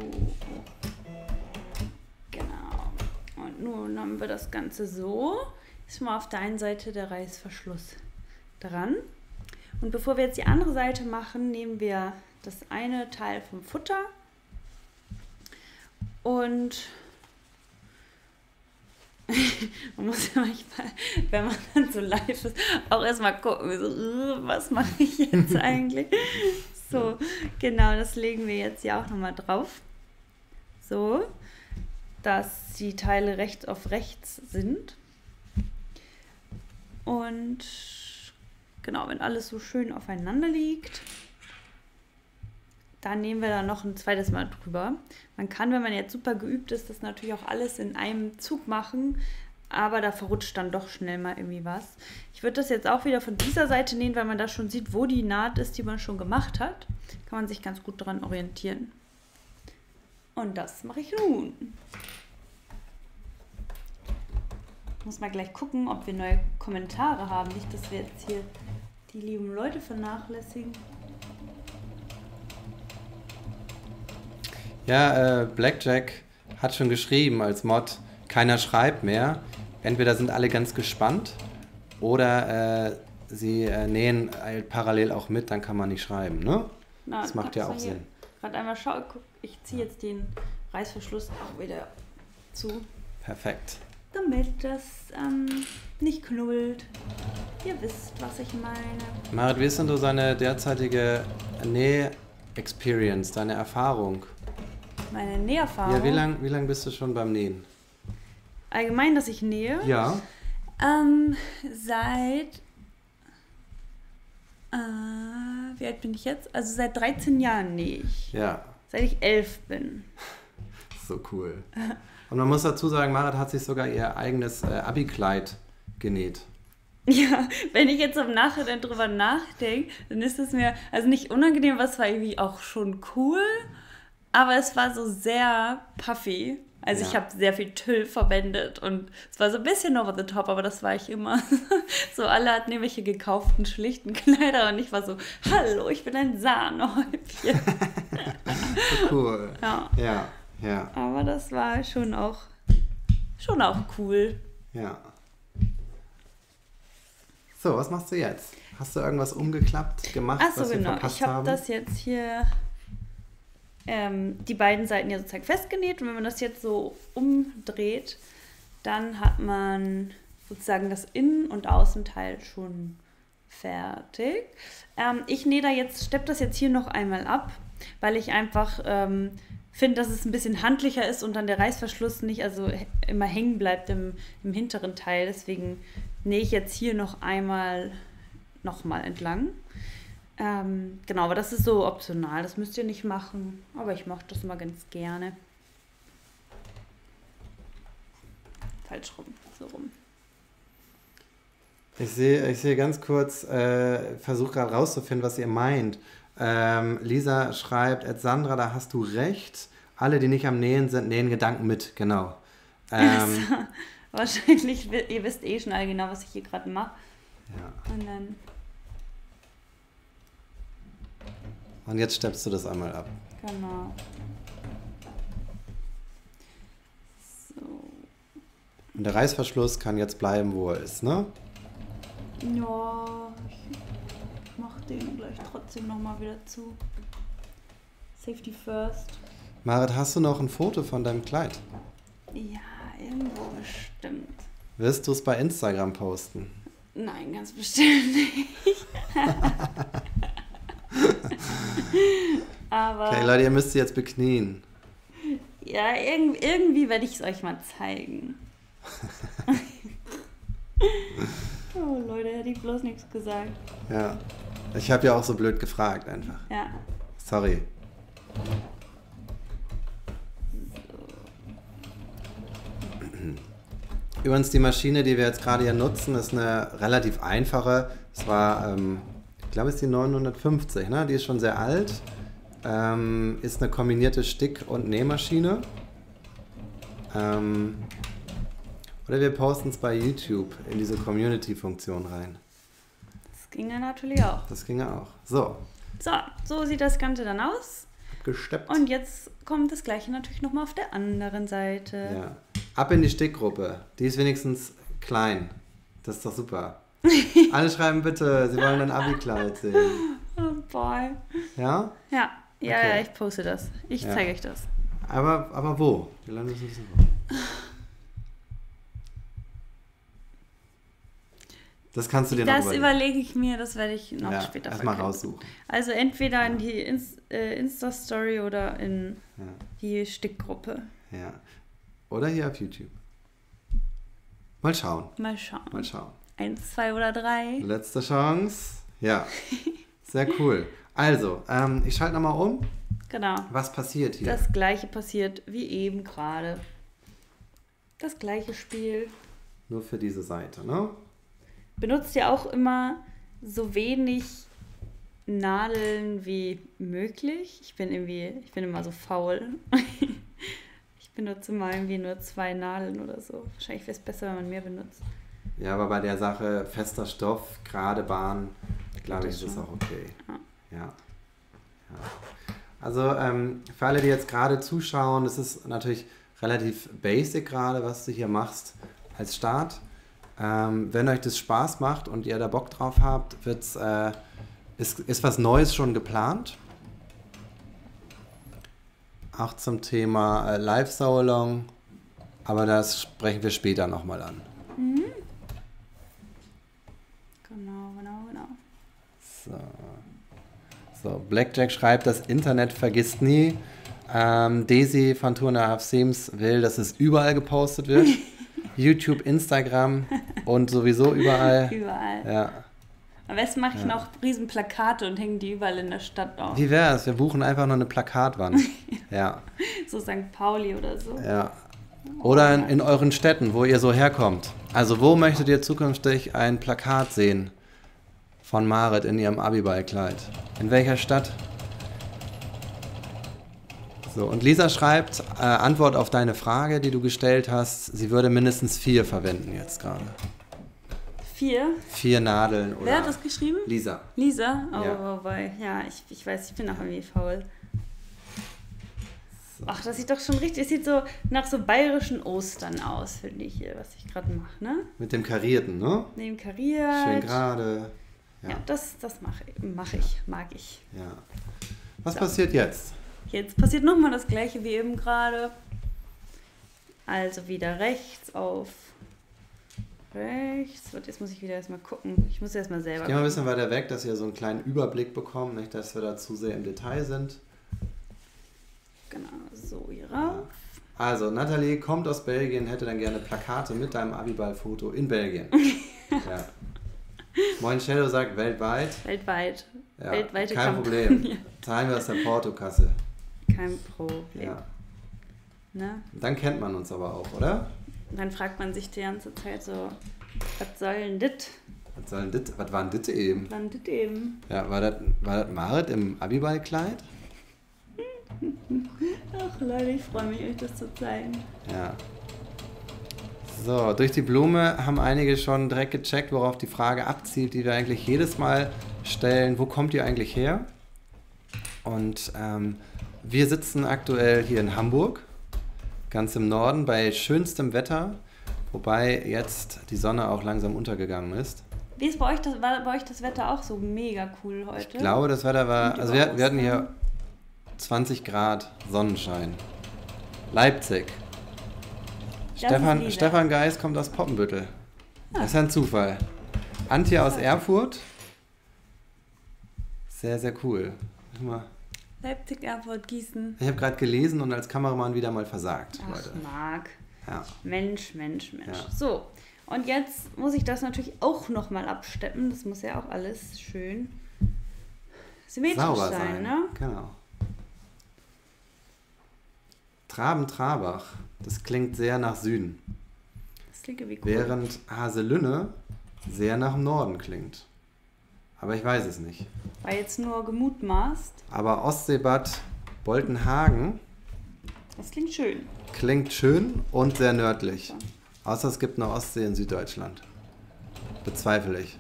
B: Genau. Und nun haben wir das Ganze so. Ist mal auf der einen Seite der Reißverschluss dran. Und bevor wir jetzt die andere Seite machen, nehmen wir das eine Teil vom Futter und man muss ja manchmal, wenn man dann so live ist, auch erstmal gucken, so, äh, was mache ich jetzt eigentlich? So, genau, das legen wir jetzt ja auch nochmal drauf. So, dass die Teile rechts auf rechts sind. Und genau, wenn alles so schön aufeinander liegt, dann nehmen wir da noch ein zweites Mal drüber. Man kann, wenn man jetzt super geübt ist, das natürlich auch alles in einem Zug machen, aber da verrutscht dann doch schnell mal irgendwie was. Ich würde das jetzt auch wieder von dieser Seite nähen, weil man da schon sieht, wo die Naht ist, die man schon gemacht hat. Kann man sich ganz gut daran orientieren. Und das mache ich nun. Muss mal gleich gucken, ob wir neue Kommentare haben. Nicht, dass wir jetzt hier die lieben Leute vernachlässigen.
A: Ja, äh, Blackjack hat schon geschrieben als Mod, keiner schreibt mehr. Entweder sind alle ganz gespannt oder äh, sie äh, nähen halt parallel auch mit, dann kann man nicht schreiben, ne?
B: Na,
A: Das macht ja
B: kannst
A: auch
B: du hier
A: Sinn.
B: Gerade einmal schauen, guck, ich ziehe jetzt den Reißverschluss auch wieder zu.
A: Perfekt.
B: damit das ähm, nicht knubbelt. Ihr wisst, was ich meine.
A: Marit, wie ist denn so seine derzeitige Näh-Experience, deine Erfahrung?
B: Meine Näherfahrung?
A: Ja, wie lange wie lang bist du schon beim Nähen?
B: Allgemein, dass ich nähe?
A: Ja.
B: Ähm, seit... Äh, wie alt bin ich jetzt? Also seit dreizehn Jahren nähe ich.
A: Ja.
B: Seit ich elf bin.
A: So cool. Und man muss dazu sagen, Marit hat sich sogar ihr eigenes äh, Abi-Kleid genäht.
B: Ja, wenn ich jetzt im Nachhinein drüber nachdenke, dann ist es mir, also nicht unangenehm, was war irgendwie auch schon cool, aber es war so sehr puffy. Also
A: Ja.
B: ich habe sehr viel Tüll verwendet und es war so ein bisschen over the top, aber das war ich immer. So, alle hatten irgendwelche gekauften, schlichten Kleider und ich war so, hallo, ich bin ein Sahnehäubchen.
A: So cool.
B: Ja,
A: Ja, ja,
B: aber das war schon auch, schon auch cool.
A: ja. So, was machst du jetzt? Hast du irgendwas umgeklappt, gemacht,
B: Achso,
A: was wir
B: genau.
A: verpasst
B: Ich habe
A: haben?
B: das jetzt hier, ähm, die beiden Seiten ja sozusagen festgenäht und wenn man das jetzt so umdreht, dann hat man sozusagen das Innen- und Außenteil schon fertig. Ähm, ich nähe da jetzt, steppe das jetzt hier noch einmal ab, weil ich einfach ähm, finde, dass es ein bisschen handlicher ist und dann der Reißverschluss nicht also h- immer hängen bleibt im, im hinteren Teil. Deswegen nähe ich jetzt hier noch einmal nochmal entlang. Ähm, genau, aber das ist so optional, das müsst ihr nicht machen, aber ich mache das immer ganz gerne. Falsch rum, so rum.
A: Ich sehe, ich sehe ganz kurz, äh, versuche gerade rauszufinden, was ihr meint. Ähm, Lisa schreibt, Ed Sandra, da hast du recht. Alle, die nicht am Nähen sind, nähen Gedanken mit, genau. Ähm,
B: Wahrscheinlich, wi- ihr wisst eh schon alle genau, was ich hier gerade mache.
A: ja.
B: Und dann,
A: Und jetzt steppst du das einmal ab.
B: genau. So.
A: Und der Reißverschluss kann jetzt bleiben, wo er ist, ne?
B: Ja, ich mach den gleich trotzdem nochmal wieder zu. Safety first.
A: Marit, hast du noch ein Foto von deinem Kleid?
B: Ja, irgendwo bestimmt.
A: Wirst du es bei Instagram posten?
B: Nein, ganz bestimmt nicht. Aber
A: Okay, Leute, ihr müsst sie jetzt beknien.
B: ja, irg irgendwie werde ich es euch mal zeigen. Oh Leute, hätte ich bloß nichts gesagt.
A: Ja. Ich habe ja auch so blöd gefragt einfach.
B: Ja.
A: Sorry. Übrigens, die Maschine, die wir jetzt gerade hier nutzen, ist eine relativ einfache. Es war, ähm, ich glaube, es ist die neunhundertfünfzig, ne? Die ist schon sehr alt. Ähm, ist eine kombinierte Stick- und Nähmaschine. Ähm, oder wir posten es bei YouTube in diese Community-Funktion rein.
B: Das ging ja natürlich auch.
A: Das ginge auch. So,
B: So, so sieht das Ganze dann aus.
A: abgesteppt.
B: Und jetzt kommt das gleiche natürlich nochmal auf der anderen Seite.
A: Ja. Ab in die Stickgruppe. Die ist wenigstens klein. Das ist doch super. Alle schreiben bitte, sie wollen ein Abi-Kleid sehen.
B: Oh boy.
A: Ja?
B: Ja, ja,
A: Okay.
B: ja, ich poste das. Ich
A: Ja.
B: zeige euch das.
A: Aber, aber wo? Die Leute müssen wissen, wo. Das kannst du dir noch
B: Das
A: überlegen.
B: überlege ich mir, das werde ich noch
A: Ja,
B: später
A: erstmal
B: verkünden.
A: raussuchen.
B: Also entweder in die Ins äh, Insta-Story oder in
A: Ja,
B: die Stickgruppe.
A: ja. Oder hier auf YouTube. Mal schauen.
B: Mal schauen.
A: Mal schauen.
B: Eins, zwei oder drei.
A: Letzte Chance. Ja. Sehr cool. Also, ähm, ich schalte nochmal um.
B: Genau.
A: Was passiert hier?
B: Das gleiche passiert wie eben gerade. Das gleiche Spiel.
A: Nur für diese Seite, ne?
B: Benutzt ja auch immer so wenig Nadeln wie möglich. Ich bin irgendwie, ich bin immer so faul. Ich benutze mal irgendwie nur zwei Nadeln oder so. Wahrscheinlich wäre es besser, wenn man mehr benutzt.
A: Ja, aber bei der Sache fester Stoff, gerade Bahn, glaube ich,
B: das
A: ist es
B: schon.
A: auch okay.
B: Ja.
A: Ja. Ja. Also ähm, für alle, die jetzt gerade zuschauen, es ist natürlich relativ basic gerade, was du hier machst als Start. Ähm, wenn euch das Spaß macht und ihr da Bock drauf habt, wird's, äh, ist, ist was Neues schon geplant. Auch zum Thema äh, Live-Saualong Aber das sprechen wir später nochmal an.
B: Mhm. Genau, genau, genau.
A: So. So, Blackjack schreibt, das Internet vergisst nie. Ähm, Daisy von Two and a Half Themes will, dass es überall gepostet wird. YouTube, Instagram und sowieso überall.
B: Überall.
A: Ja.
B: Am besten mache ich
A: Ja.
B: noch riesen Plakate und hänge die überall in der Stadt auf.
A: Wie wär's? Wir buchen einfach noch eine Plakatwand. Ja.
B: So Sankt Pauli oder so.
A: Ja. Oder in, in euren Städten, wo ihr so herkommt. Also wo möchtet ihr zukünftig ein Plakat sehen von Marit in ihrem Abiballkleid? In welcher Stadt? So, und Lisa schreibt, äh, Antwort auf deine Frage, die du gestellt hast, sie würde mindestens vier verwenden jetzt gerade.
B: Vier?
A: Vier Nadeln oder...
B: Wer hat das geschrieben?
A: Lisa.
B: Lisa? Oh,
A: Ja.
B: weil, ja, ich, ich weiß, ich bin auch irgendwie faul. Ach, das sieht doch schon richtig, es sieht so nach so bayerischen Ostern aus, finde ich hier, was ich gerade mache, ne?
A: Mit dem Karierten, ne?
B: Neben kariert.
A: Schön gerade.
B: Ja,
A: Ja.
B: das, das mache mach ich, mag ich.
A: Ja. Was
B: So.
A: passiert jetzt?
B: Jetzt passiert nochmal das gleiche wie eben gerade. Also wieder rechts auf rechts. Warte, jetzt muss ich wieder erstmal gucken. Ich muss erstmal selber
A: Ich gehe mal ein
B: gucken.
A: bisschen weiter weg, dass ihr so einen kleinen Überblick bekommt, nicht, dass wir da zu sehr im Detail sind.
B: Genau, so hier rauf.
A: Also, Nathalie kommt aus Belgien, hätte dann gerne Plakate mit deinem Abiball-Foto in Belgien. Ja. Moin Shadow sagt weltweit.
B: Weltweit.
A: Ja,
B: Weltweite
A: kein
B: Kampagne.
A: Problem. Zahlen wir aus der Portokasse.
B: Kein Problem.
A: Ja.
B: Ne?
A: Dann kennt man uns aber auch, oder?
B: Und dann fragt man sich die ganze Zeit so, was soll denn das?
A: Was, soll denn dit, was war denn das eben?
B: Was war denn das eben?
A: Ja, war das, war das Marit im Abiball-Kleid?
B: Ach Leute, ich freue mich, euch das zu zeigen.
A: Ja. So, durch die Blume haben einige schon direkt gecheckt, worauf die Frage abzielt, die wir eigentlich jedes Mal stellen. Wo kommt ihr eigentlich her? Und ähm, wir sitzen aktuell hier in Hamburg, ganz im Norden, bei schönstem Wetter, wobei jetzt die Sonne auch langsam untergegangen ist.
B: Wie ist bei euch das, war bei euch das Wetter auch so mega cool heute?
A: Ich glaube, das Wetter war,
B: Und
A: also wir,
B: über
A: wir hatten hier
B: Ostern?
A: zwanzig Grad Sonnenschein. Leipzig.
B: Das
A: Stefan,
B: ist Lisa.
A: Stefan Geis kommt aus Poppenbüttel. Das ist ein Zufall. Antje aus Erfurt. Sehr, sehr cool. Guck mal.
B: Leipzig, Erfurt, Gießen.
A: Ich habe gerade gelesen und als Kameramann wieder mal versagt,
B: Ach,
A: Leute.
B: Marc.
A: Ja.
B: Mensch, Mensch, Mensch.
A: Ja.
B: So, und jetzt muss ich das natürlich auch nochmal absteppen. Das muss ja auch alles schön symmetrisch
A: Sauber
B: sein,
A: sein.
B: ne?
A: Genau. Traben-Trabach. Das klingt sehr nach Süden.
B: Das klingt irgendwie cool.
A: Während Haselünne sehr nach Norden klingt. Aber ich weiß es nicht.
B: War jetzt nur gemutmaßt.
A: Aber Ostseebad Boltenhagen
B: Das klingt schön.
A: klingt schön und sehr nördlich. Außer es gibt eine Ostsee in Süddeutschland. Bezweifle ich.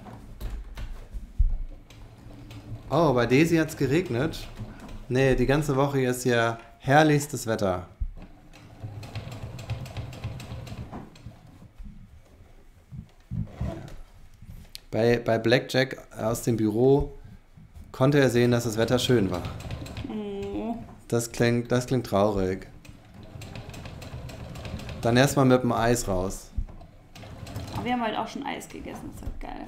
A: Oh, bei Daisy hat es geregnet. Nee, die ganze Woche ist ja herrlichstes Wetter. Bei, bei Blackjack aus dem Büro konnte er sehen, dass das Wetter schön war.
B: Oh.
A: Das klingt, das klingt traurig. Dann erstmal mit dem Eis raus.
B: Aber wir haben halt auch schon Eis gegessen. Das ist halt geil.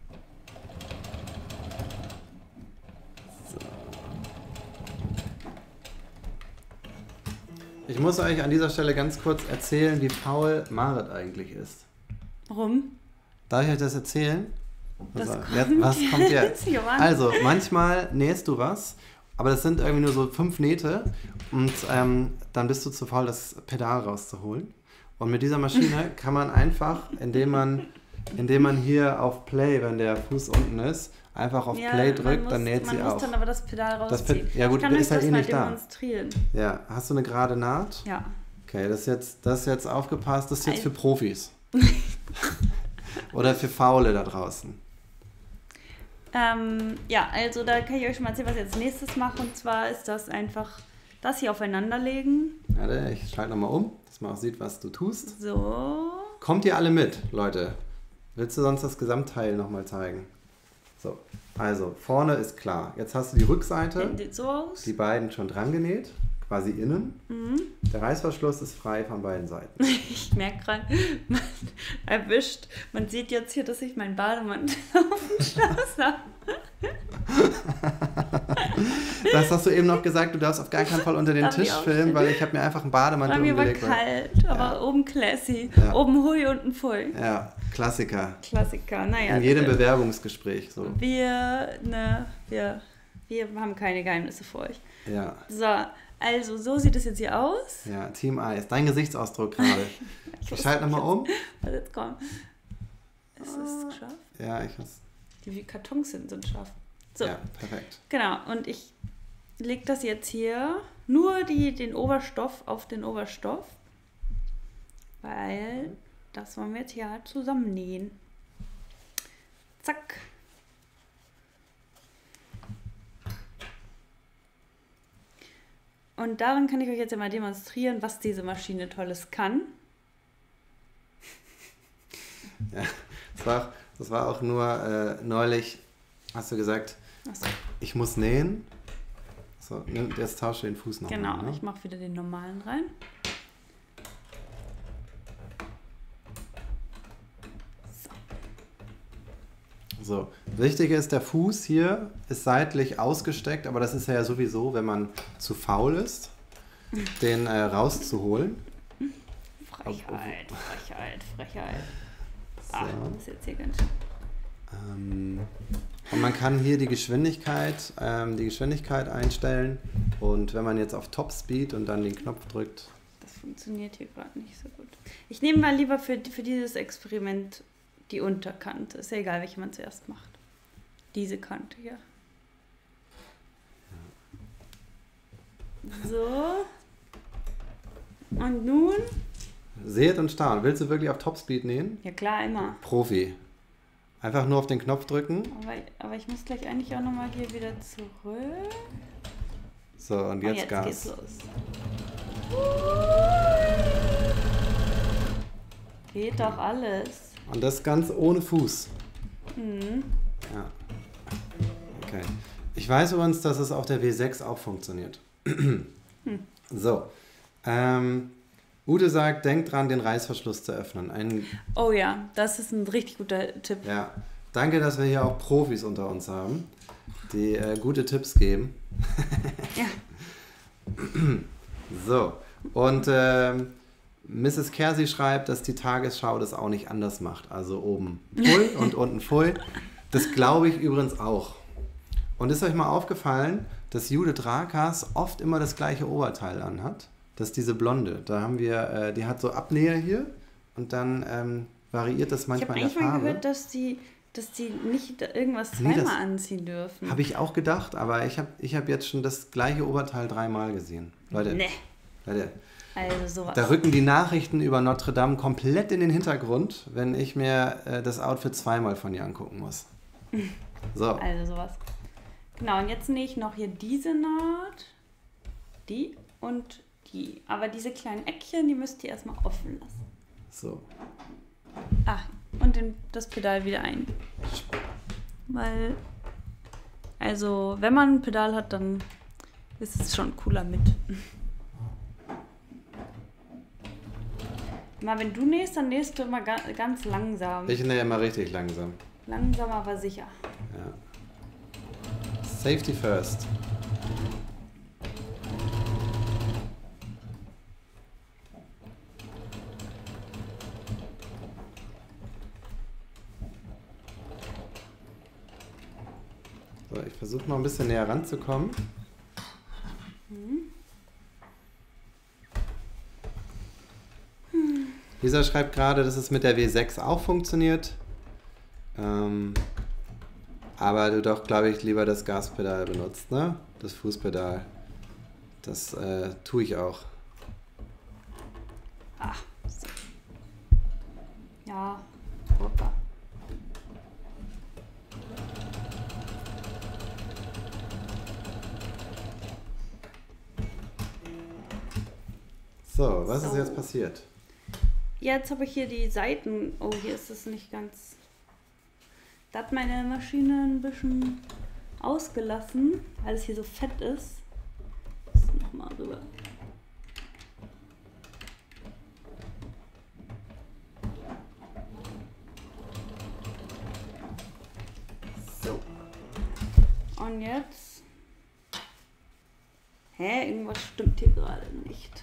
A: Ich muss euch an dieser Stelle ganz kurz erzählen, wie faul Marit eigentlich ist.
B: Warum?
A: Darf ich euch das erzählen?
B: Das
A: Also,
B: kommt
A: jetzt, was kommt jetzt?
B: jetzt, Johann.
A: Also, manchmal nähst du was, aber das sind irgendwie nur so fünf Nähte und ähm, dann bist du zu faul, das Pedal rauszuholen. Und mit dieser Maschine kann man einfach, indem man, indem man hier auf Play, wenn der Fuß unten ist, einfach auf
B: Ja,
A: Play
B: man
A: drückt,
B: muss,
A: dann näht
B: man
A: sie
B: muss
A: auch.
B: dann aber das Pedal
A: Das
B: rausziehen.
A: Pe- ja gut,
B: ich kann
A: der
B: euch
A: ist halt
B: das
A: eh
B: mal
A: nicht da.
B: demonstrieren.
A: Ja, hast du eine gerade Naht?
B: Ja.
A: Okay, das ist jetzt, das ist jetzt aufgepasst, das ist jetzt für Profis. Oder für Faule da draußen.
B: Ähm, ja, also da kann ich euch schon mal erzählen, was ich als nächstes mache. Und zwar ist das einfach das hier aufeinander legen.
A: Warte, ich schalte nochmal um, dass man auch sieht, was du tust.
B: So.
A: Kommt ihr alle mit, Leute? Willst du sonst das Gesamtteil nochmal zeigen? So, also vorne ist klar. Jetzt hast du die Rückseite,
B: Sieht so aus.
A: die beiden schon dran genäht, quasi innen.
B: Mhm.
A: Der Reißverschluss ist frei von beiden Seiten.
B: Ich merke gerade, man erwischt. Man sieht jetzt hier, dass ich meinen Bademantel auf dem Schloss habe.
A: Das hast du eben noch gesagt, du darfst auf gar keinen Fall unter den
B: Darf ich
A: Tisch
B: auch
A: filmen,
B: nicht.
A: weil ich habe mir einfach einen Bademantel
B: Bei mir war
A: umgelegt. weil-
B: kalt, aber
A: Ja.
B: oben classy.
A: Ja.
B: Oben hui, unten pfui.
A: Ja, Klassiker.
B: Klassiker, naja.
A: In jedem
B: bitte.
A: Bewerbungsgespräch. So.
B: Wir, ne, wir, wir haben keine Geheimnisse vor euch.
A: Ja,
B: So, also so sieht es jetzt hier aus.
A: ja, Team Eis. Dein Gesichtsausdruck gerade. Ich schalte nochmal um.
B: Also jetzt komm. Ist es scharf?
A: Ja, ich weiß.
B: Die Kartons sind, sind scharf. So,
A: Ja, perfekt.
B: genau. Und ich lege das jetzt hier nur die, den Oberstoff auf den Oberstoff, weil das wollen wir jetzt hier halt zusammennähen. Zack. Und daran kann ich euch jetzt ja mal demonstrieren, was diese Maschine Tolles kann.
A: Ja, das war, das war auch nur äh, neulich, hast du gesagt,
B: Achso,
A: ich muss nähen. So, nimm- jetzt tausche den Fuß noch
B: genau.
A: mal, ne?
B: Ich mache wieder den normalen rein.
A: So, wichtig ist, der Fuß hier ist seitlich ausgesteckt, aber das ist ja sowieso, wenn man zu faul ist, den äh, rauszuholen.
B: Frechheit, Frechheit, Frechheit.
A: So.
B: Ah, das ist jetzt hier ganz schön.
A: Ähm, und man kann hier die Geschwindigkeit, ähm, die Geschwindigkeit einstellen und wenn man jetzt auf Top Speed und dann den Knopf drückt,
B: Das funktioniert hier gerade nicht so gut. Ich nehme mal lieber für, für dieses Experiment die Unterkante. Ist ja egal, welche man zuerst macht. Diese Kante hier. So. Und nun?
A: seht und staunt. Willst du wirklich auf Top Speed nähen?
B: Ja klar, immer.
A: Profi. Einfach nur auf den Knopf drücken.
B: Aber, aber ich muss gleich eigentlich auch nochmal hier wieder zurück.
A: So, und
B: Und
A: jetzt,
B: jetzt
A: Gas.
B: geht's los. Geht doch alles.
A: Und das ganz ohne Fuß.
B: Hm.
A: Ja. Okay. Ich weiß übrigens, dass es auf der W sechs auch funktioniert. So. Ähm, Ute sagt, denkt dran, den Reißverschluss zu öffnen. Ein,
B: Oh ja, das ist ein richtig guter Tipp.
A: ja. Danke, dass wir hier auch Profis unter uns haben, die äh, gute Tipps geben.
B: Ja.
A: So. Und ähm, Misses Kersi schreibt, dass die Tagesschau das auch nicht anders macht. Also oben Pfui und unten Pfui. Das glaube ich übrigens auch. Und ist euch mal aufgefallen, dass Judith Rakers oft immer das gleiche Oberteil anhat? Das ist diese Blonde. Da haben wir, äh, die hat so Abnäher hier und dann ähm, variiert das
B: Ich habe
A: manchmal in
B: eigentlich
A: der
B: mal
A: Farbe.
B: gehört, dass die, dass die nicht irgendwas
A: Nee,
B: zweimal
A: das-
B: anziehen dürfen.
A: Habe ich auch gedacht, aber ich habe ich hab jetzt schon das gleiche Oberteil dreimal gesehen. Leute,
B: Nee,
A: Leute,
B: also sowas.
A: da rücken die Nachrichten über Notre Dame komplett in den Hintergrund, wenn ich mir äh, das Outfit zweimal von ihr angucken muss. So,
B: Also sowas. Genau, und jetzt nähe ich noch hier diese Naht, die und die. Aber diese kleinen Eckchen, die müsst ihr erstmal offen lassen.
A: so.
B: Ah, und den, das Pedal wieder ein. Weil, also, wenn man ein Pedal hat, dann ist es schon cooler mit. Mal, wenn du nähst, dann nähst du immer ga, ganz langsam.
A: Ich nähe immer richtig langsam.
B: Langsam, aber sicher.
A: Ja. Safety first. So, ich versuche mal ein bisschen näher ranzukommen. Lisa schreibt gerade, dass es mit der W sechs auch funktioniert. Ähm, aber du doch, glaube ich, lieber das Gaspedal benutzt, ne? Das Fußpedal. Das äh, tue ich auch.
B: Ah, so. Ja, super.
A: So, was ist
B: So.
A: jetzt passiert?
B: Jetzt habe ich hier die Seiten. Oh, hier ist es nicht ganz. Da hat meine Maschine ein bisschen ausgelassen, weil es hier so fett ist. Das nochmal rüber. Und jetzt... Hä? Irgendwas stimmt hier gerade nicht.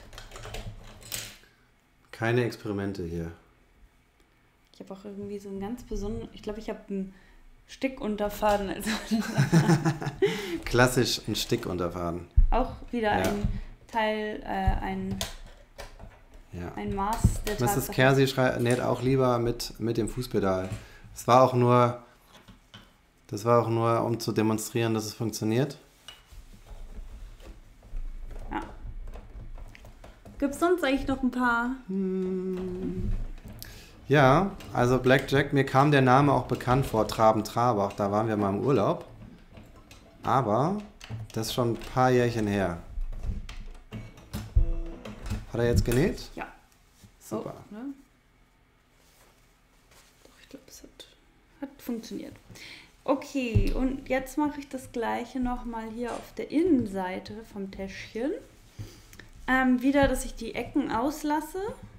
A: Keine Experimente hier.
B: Ich habe auch irgendwie so einen ganz besonderen... Ich glaube, ich habe einen Stickunterfaden. Also
A: Klassisch ein Stickunterfaden.
B: auch wieder
A: Ja.
B: ein Teil, äh, ein,
A: Ja.
B: ein Maß der
A: Misses
B: Tatsache.
A: Kersi schrei- näht auch lieber mit, mit dem Fußpedal. Das war auch nur, das war auch nur, um zu demonstrieren, dass es funktioniert.
B: Ja. Gibt es sonst eigentlich noch ein paar?
A: Ja, also Blackjack, mir kam der Name auch bekannt vor, Traben Trabach, da waren wir mal im Urlaub. Aber das ist schon ein paar Jährchen her. Hat er jetzt genäht?
B: Ja.
A: Super.
B: So, ne? Doch, ich glaube, es hat, hat funktioniert. Okay, und jetzt mache ich das gleiche nochmal hier auf der Innenseite vom Täschchen. Ähm, wieder, dass ich die Ecken auslasse.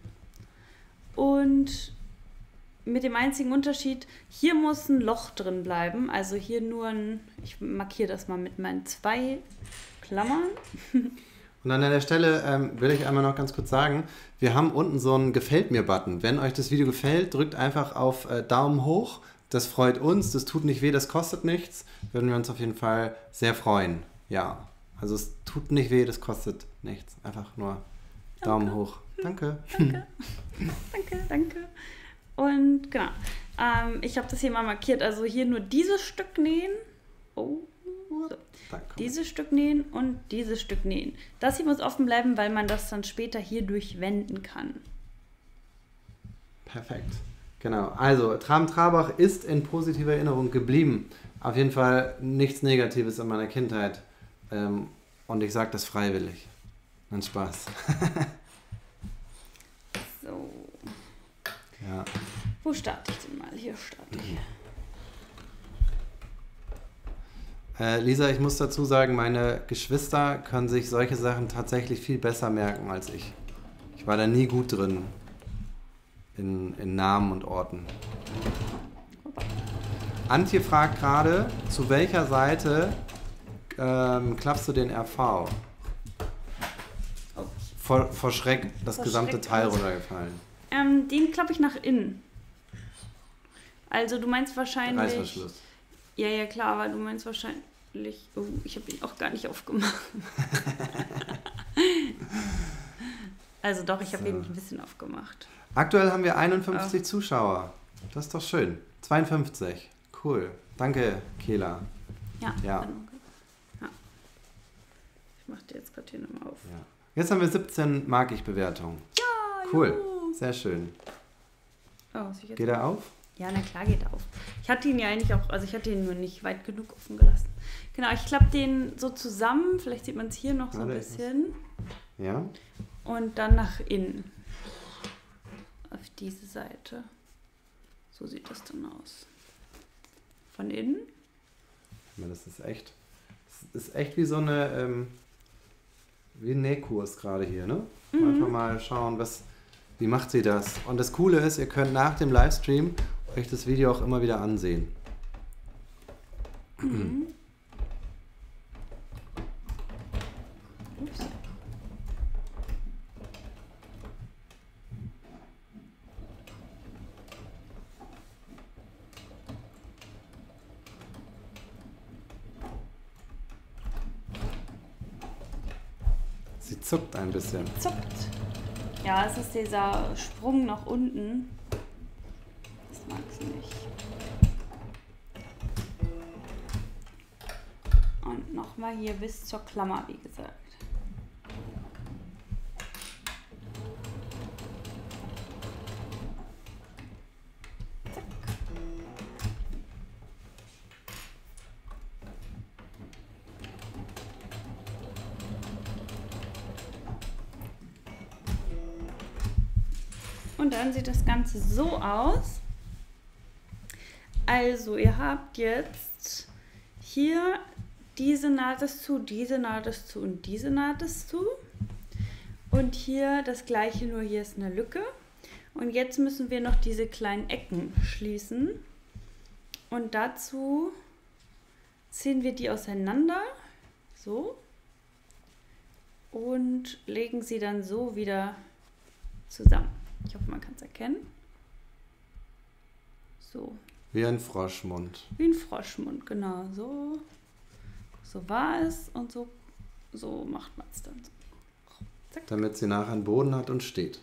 B: Und mit dem einzigen Unterschied, hier muss ein Loch drin bleiben. Also hier nur ein, ich markiere das mal mit meinen zwei Klammern.
A: Und an der Stelle ähm, will ich einmal noch ganz kurz sagen, wir haben unten so einen Gefällt mir-Button. Wenn euch das Video gefällt, drückt einfach auf äh, Daumen hoch. Das freut uns, das tut nicht weh, das kostet nichts. Würden wir uns auf jeden Fall sehr freuen. Ja, also es tut nicht weh, das kostet nichts. Einfach nur Daumen
B: Danke.
A: hoch. Danke.
B: Danke, danke, danke. Und genau, ähm, ich habe das hier mal markiert. Also hier nur dieses Stück nähen. Oh, so.
A: Danke.
B: Dieses Stück nähen und dieses Stück nähen. Das hier muss offen bleiben, weil man das dann später hier durchwenden kann.
A: Perfekt. Genau. Also, Traben Trabach ist in positiver Erinnerung geblieben. Auf jeden Fall nichts Negatives in meiner Kindheit. Ähm, und ich sage das freiwillig. Ein Spaß.
B: So,
A: Ja.
B: wo starte ich denn mal? Hier starte ich.
A: Äh, Lisa, ich muss dazu sagen, meine Geschwister können sich solche Sachen tatsächlich viel besser merken als ich. Ich war da nie gut drin in, in Namen und Orten. Antje fragt gerade, zu welcher Seite ähm, klappst du den R V?
B: Oh.
A: Vor, vor Schreck das
B: Vor
A: gesamte
B: Schreck
A: Teil
B: alles.
A: runtergefallen.
B: Ähm, den klappe ich nach innen. Also du meinst wahrscheinlich...
A: Reißverschluss.
B: Ja, ja, klar, aber du meinst wahrscheinlich... Oh, ich habe ihn auch gar nicht aufgemacht. Also doch, ich habe
A: So.
B: ihn ein bisschen aufgemacht.
A: Aktuell haben wir einundfünfzig
B: Oh.
A: Zuschauer. Das ist doch schön. zweiundfünfzig. Cool. Danke, Kela.
B: Ja.
A: Ja.
B: dann- ja. Ich mache dir jetzt gerade hier nochmal auf.
A: Ja. Jetzt haben wir siebzehn Mag-ich-Bewertungen.
B: Ja,
A: Cool.
B: juhu.
A: Sehr schön.
B: Oh, muss ich jetzt
A: Geht er auf?
B: Ja, na klar geht er auf. Ich hatte ihn ja eigentlich auch, also ich hatte ihn nur nicht weit genug offen gelassen. Genau, ich klappe den so zusammen, vielleicht sieht man es hier noch so ein
A: Warte, ich muss-
B: bisschen.
A: Ja.
B: Und dann nach innen. Auf diese Seite. So sieht das dann aus. Von innen.
A: Ich meine, das ist echt, das ist echt wie so eine, ähm, wie ein Nähkurs gerade hier, ne?
B: Mhm.
A: Einfach mal schauen, was, wie macht sie das? Und das Coole ist, ihr könnt nach dem Livestream euch das Video auch immer wieder ansehen.
B: Mhm. Ups.
A: Sie zuckt ein bisschen.
B: Zuckt. Ja, es ist dieser Sprung nach unten. Das mag sie nicht. Und nochmal hier bis zur Klammer, wie gesagt. Und dann sieht das Ganze so aus. Also ihr habt jetzt hier diese Naht ist zu, diese Naht ist zu und diese Naht ist zu. Und hier das gleiche, nur hier ist eine Lücke. Und jetzt müssen wir noch diese kleinen Ecken schließen. Und dazu ziehen wir die auseinander, so, und legen sie dann so wieder zusammen. Ich hoffe, man kann es erkennen. So.
A: Wie ein Froschmund.
B: Wie ein Froschmund, genau. So, so war es und so, so macht man es dann. Zack.
A: Damit sie nachher einen Boden hat und steht.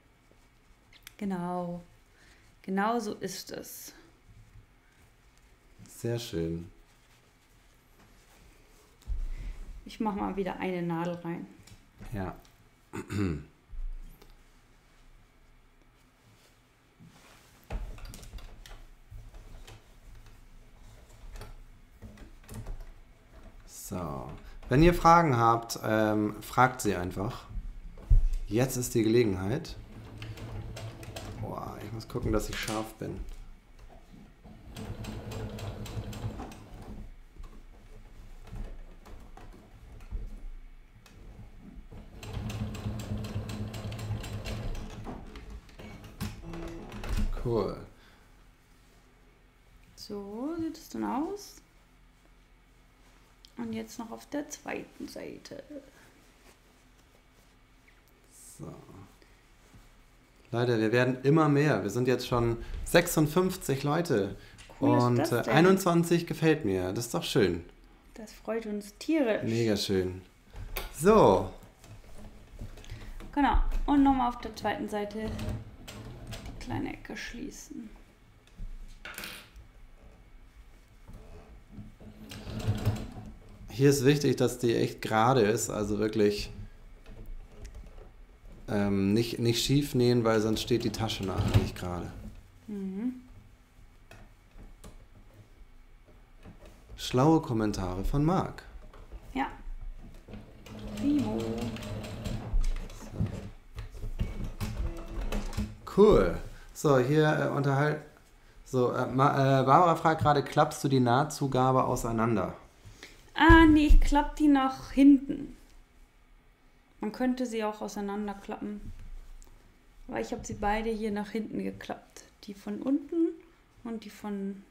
B: Genau. Genau so ist es.
A: Sehr schön.
B: Ich mache mal wieder eine Nadel rein.
A: Ja. So. Wenn ihr Fragen habt, ähm, fragt sie einfach. Jetzt ist die Gelegenheit. Boah, ich muss gucken, dass ich scharf bin. Cool.
B: So sieht es dann aus. Und jetzt noch auf der zweiten Seite.
A: So. Leute, wir werden immer mehr. Wir sind jetzt schon sechsundfünfzig Leute.
B: Cool ist
A: Und
B: das
A: äh,
B: denn?
A: einundzwanzig gefällt mir. Das ist doch schön.
B: Das freut uns tierisch.
A: Mega schön. So.
B: Genau. Und nochmal auf der zweiten Seite die kleine Ecke schließen.
A: Hier ist wichtig, dass die echt gerade ist. Also wirklich ähm, nicht, nicht schief nähen, weil sonst steht die Tasche nachher nicht gerade.
B: Mhm.
A: Schlaue Kommentare von Marc.
B: Ja. Primo.
A: Cool. So, hier äh, unterhalt. So, äh, Ma- äh, Barbara fragt gerade, klappst du die Nahtzugabe auseinander?
B: Ah, nee, ich klappe die nach hinten. Man könnte sie auch auseinanderklappen. Aber ich habe sie beide hier nach hinten geklappt. Die von unten und die von,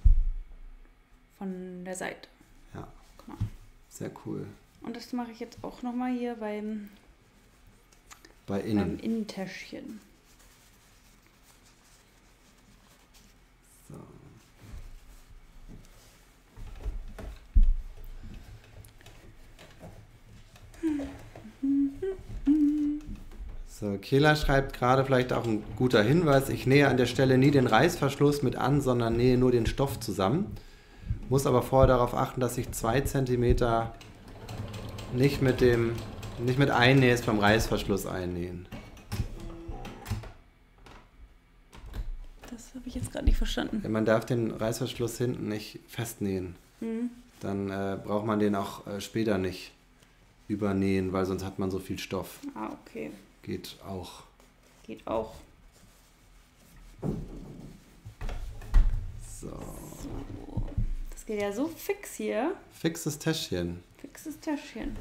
B: von der Seite.
A: Ja.
B: Genau.
A: Sehr cool.
B: Und das mache ich jetzt auch nochmal hier beim,
A: Bei
B: beim
A: innen.
B: Innentäschchen.
A: So. So, Kela schreibt gerade vielleicht auch ein guter Hinweis. Ich nähe an der Stelle nie den Reißverschluss mit an, sondern nähe nur den Stoff zusammen. Muss aber vorher darauf achten, dass ich zwei Zentimeter nicht mit dem, nicht mit einnähe, ist beim Reißverschluss einnähen.
B: Das habe ich jetzt gerade nicht verstanden.
A: Ja, man darf den Reißverschluss hinten nicht festnähen.
B: Mhm.
A: Dann äh, braucht man den auch äh, später nicht übernähen, weil sonst hat man so viel Stoff.
B: Ah, okay.
A: Geht auch.
B: Geht auch.
A: So.
B: So. Das geht ja so fix hier.
A: Fixes Täschchen.
B: Fixes Täschchen.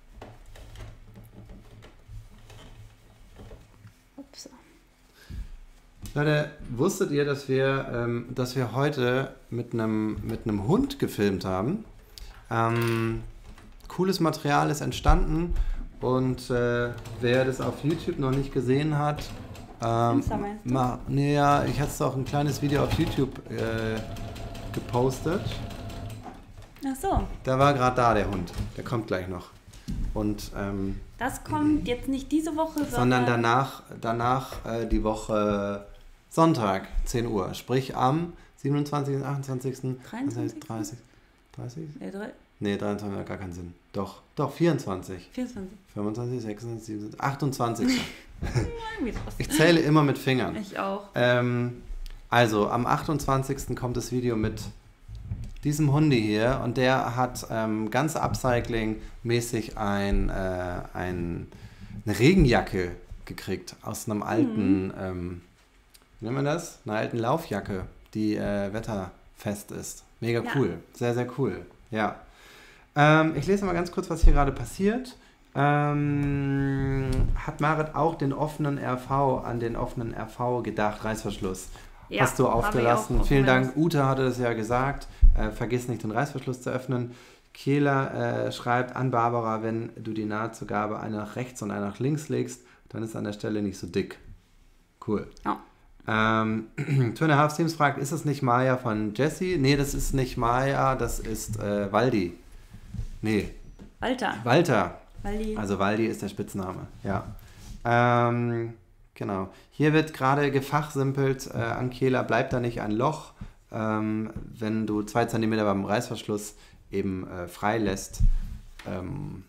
B: Ups.
A: Leute, wusstet ihr, dass wir, ähm, dass wir heute mit einem mit einem Hund gefilmt haben? Ähm, cooles Material ist entstanden und äh, wer das auf YouTube noch nicht gesehen hat, ähm,
B: Insta meinst du?
A: ma, nee, ja, ich hatte auch ein kleines Video auf YouTube äh, gepostet.
B: Ach so.
A: Da war gerade da der Hund. Der kommt gleich noch. Und ähm,
B: Das kommt jetzt nicht diese Woche, sondern,
A: sondern danach, danach äh, die Woche Sonntag, zehn Uhr. Sprich am siebenundzwanzigsten, achtundzwanzigsten
B: dreiundzwanzigsten?
A: dreißig? dreißig?
B: Nee, drei-
A: Nee, dreiundzwanzig hat gar keinen Sinn. Doch, doch, vierundzwanzig.
B: vierundzwanzig.
A: fünfundzwanzig, sechsundzwanzig, siebenundzwanzig, achtundzwanzig.
B: Irgendwie sowas.
A: Ich zähle immer mit Fingern.
B: Ich auch.
A: Ähm, also, am achtundzwanzigsten kommt das Video mit diesem Hundi hier und der hat ähm, ganz Upcycling-mäßig ein, äh, ein, eine Regenjacke gekriegt aus einem alten,
B: Mhm.
A: ähm, wie nennt man das? Eine alten Laufjacke, die äh, wetterfest ist. Mega
B: Ja.
A: cool. Sehr, sehr cool. Ja. Ähm, ich lese mal ganz kurz, was hier gerade passiert. Ähm, hat Marit auch den offenen R V, an den offenen R V gedacht, Reißverschluss?
B: Ja,
A: Hast du
B: habe ich
A: aufgelassen.
B: auch
A: Vielen Dank.
B: aufgelassen.
A: Ute hatte das ja gesagt. Äh, vergiss nicht, den Reißverschluss zu öffnen. Kehler äh, schreibt an Barbara, wenn du die Nahtzugabe eine nach rechts und eine nach links legst, dann ist es an der Stelle nicht so dick. Cool.
B: Ja.
A: Ähm, Two and a Half Teams fragt, ist das nicht Maya von Jessie? Nee, das ist nicht Maya, das ist äh, Waldi. Nee.
B: Walter.
A: Walter.
B: Waldi.
A: Also Waldi ist der Spitzname, ja. Ähm, genau. Hier wird gerade gefachsimpelt äh, an Kehler, bleibt da nicht ein Loch, ähm, wenn du zwei Zentimeter beim Reißverschluss eben äh, frei lässt. Ähm,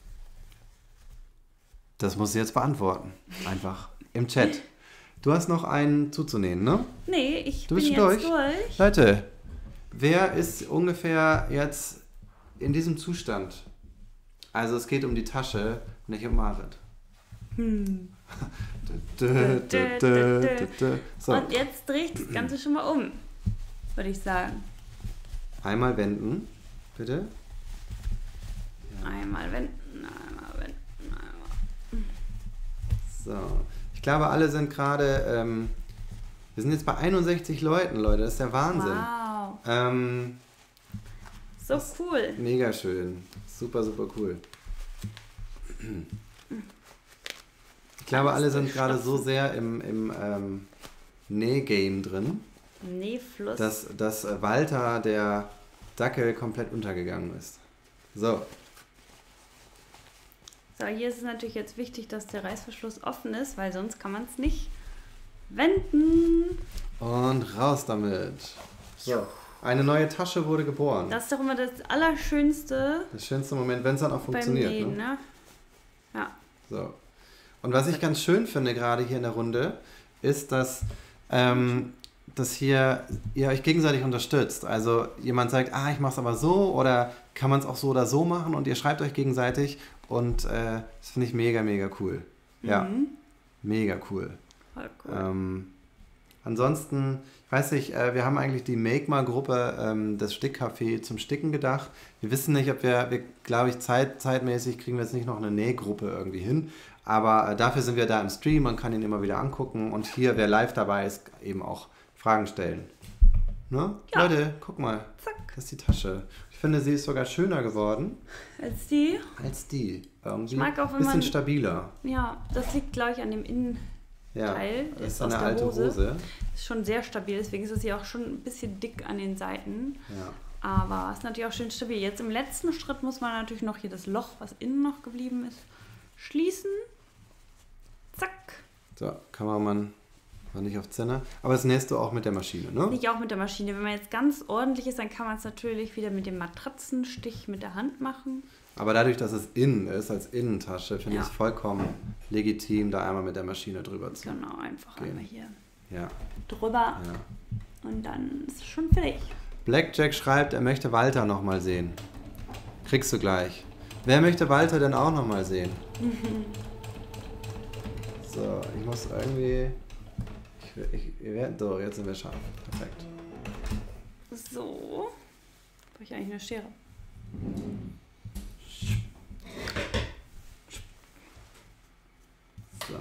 A: das musst du jetzt beantworten. Einfach im Chat. Du hast noch einen zuzunähen, ne?
B: Nee, ich
A: Du
B: bin
A: bist
B: jetzt
A: schon durch?
B: durch.
A: Leute, wer ist ungefähr jetzt in diesem Zustand? Also es geht um die Tasche, nicht um Marit.
B: Hm.
A: Dö, dö, dö, dö, dö, dö. So,
B: Und jetzt drehe ich das Ganze schon mal um, würde ich sagen.
A: einmal wenden, bitte.
B: Einmal wenden, einmal wenden, einmal.
A: So, ich glaube, alle sind gerade, ähm, wir sind jetzt bei einundsechzig Leuten, Leute, das ist der Wahnsinn.
B: Wow,
A: Ähm,
B: so cool.
A: mega schön, super, super cool. Ich glaube, alle sind gerade so sehr im, im ähm, Näh-Game drin,
B: Nähfluss.
A: dass, dass äh, Walter, der Dackel, komplett untergegangen ist. So,
B: So, hier ist es natürlich jetzt wichtig, dass der Reißverschluss offen ist, weil sonst kann man es nicht wenden.
A: und raus damit. So, eine neue Tasche wurde geboren. Das,
B: Das ist doch immer das Allerschönste
A: schönste Moment, wenn es dann auch
B: beim
A: funktioniert.
B: Nähen,
A: Ne?
B: ne? Ja.
A: So. Und was ich ganz schön finde, gerade hier in der Runde, ist, dass, ähm, dass hier ihr euch gegenseitig unterstützt. Also jemand sagt, ah, ich mache es aber so, oder kann man es auch so oder so machen, und ihr schreibt euch gegenseitig, und äh, das finde ich mega, mega cool. Ja,
B: Mhm.
A: mega cool.
B: Voll cool.
A: Ähm, ansonsten, ich weiß nicht, äh, wir haben eigentlich die Make-Ma-Gruppe, ähm, das Stickcafé zum Sticken gedacht. Wir wissen nicht, ob wir, wir glaube ich, zeit, zeitmäßig kriegen wir jetzt nicht noch eine Nähgruppe irgendwie hin. Aber äh, dafür sind wir da im Stream, man kann ihn immer wieder angucken. Und hier, wer live dabei ist, eben auch Fragen stellen. Ne?
B: Ja.
A: Leute, guck mal,
B: Zack.
A: das ist die Tasche. Ich finde, sie ist sogar schöner geworden
B: Als die.
A: als die. Irgendwie
B: Ich mag auch, wenn
A: ein bisschen
B: man-
A: stabiler.
B: Ja, das liegt, glaube ich, an dem Innenteil.
A: Ja,
B: Der
A: das
B: ist
A: ist eine
B: aus der
A: alte
B: Hose.
A: Hose.
B: Ist schon sehr stabil, deswegen ist es hier auch schon ein bisschen dick an den Seiten.
A: Ja.
B: Aber ist natürlich auch schön stabil. Jetzt im letzten Schritt muss man natürlich noch hier das Loch, was innen noch geblieben ist, schließen. Zack.
A: So, Kameramann war nicht auf Zinne. Aber das nähst du auch mit der Maschine, ne?
B: Nicht auch mit der Maschine. Wenn man jetzt ganz ordentlich ist, dann kann man es natürlich wieder mit dem Matratzenstich mit der Hand machen.
A: Aber dadurch, dass es innen ist, als Innentasche, finde
B: Ja.
A: ich es vollkommen legitim, da einmal mit der Maschine drüber zu.
B: Genau, einfach
A: Gehen.
B: einmal hier
A: Ja,
B: drüber
A: ja.
B: und dann ist es schon fertig.
A: Blackjack schreibt, er möchte Walter nochmal sehen. Kriegst du gleich. Wer möchte Walter denn auch nochmal sehen? So, ich muss irgendwie... Ich, ich, ich werd- so, jetzt sind wir scharf. Perfekt.
B: So. Brauche ich eigentlich eine Schere?
A: So,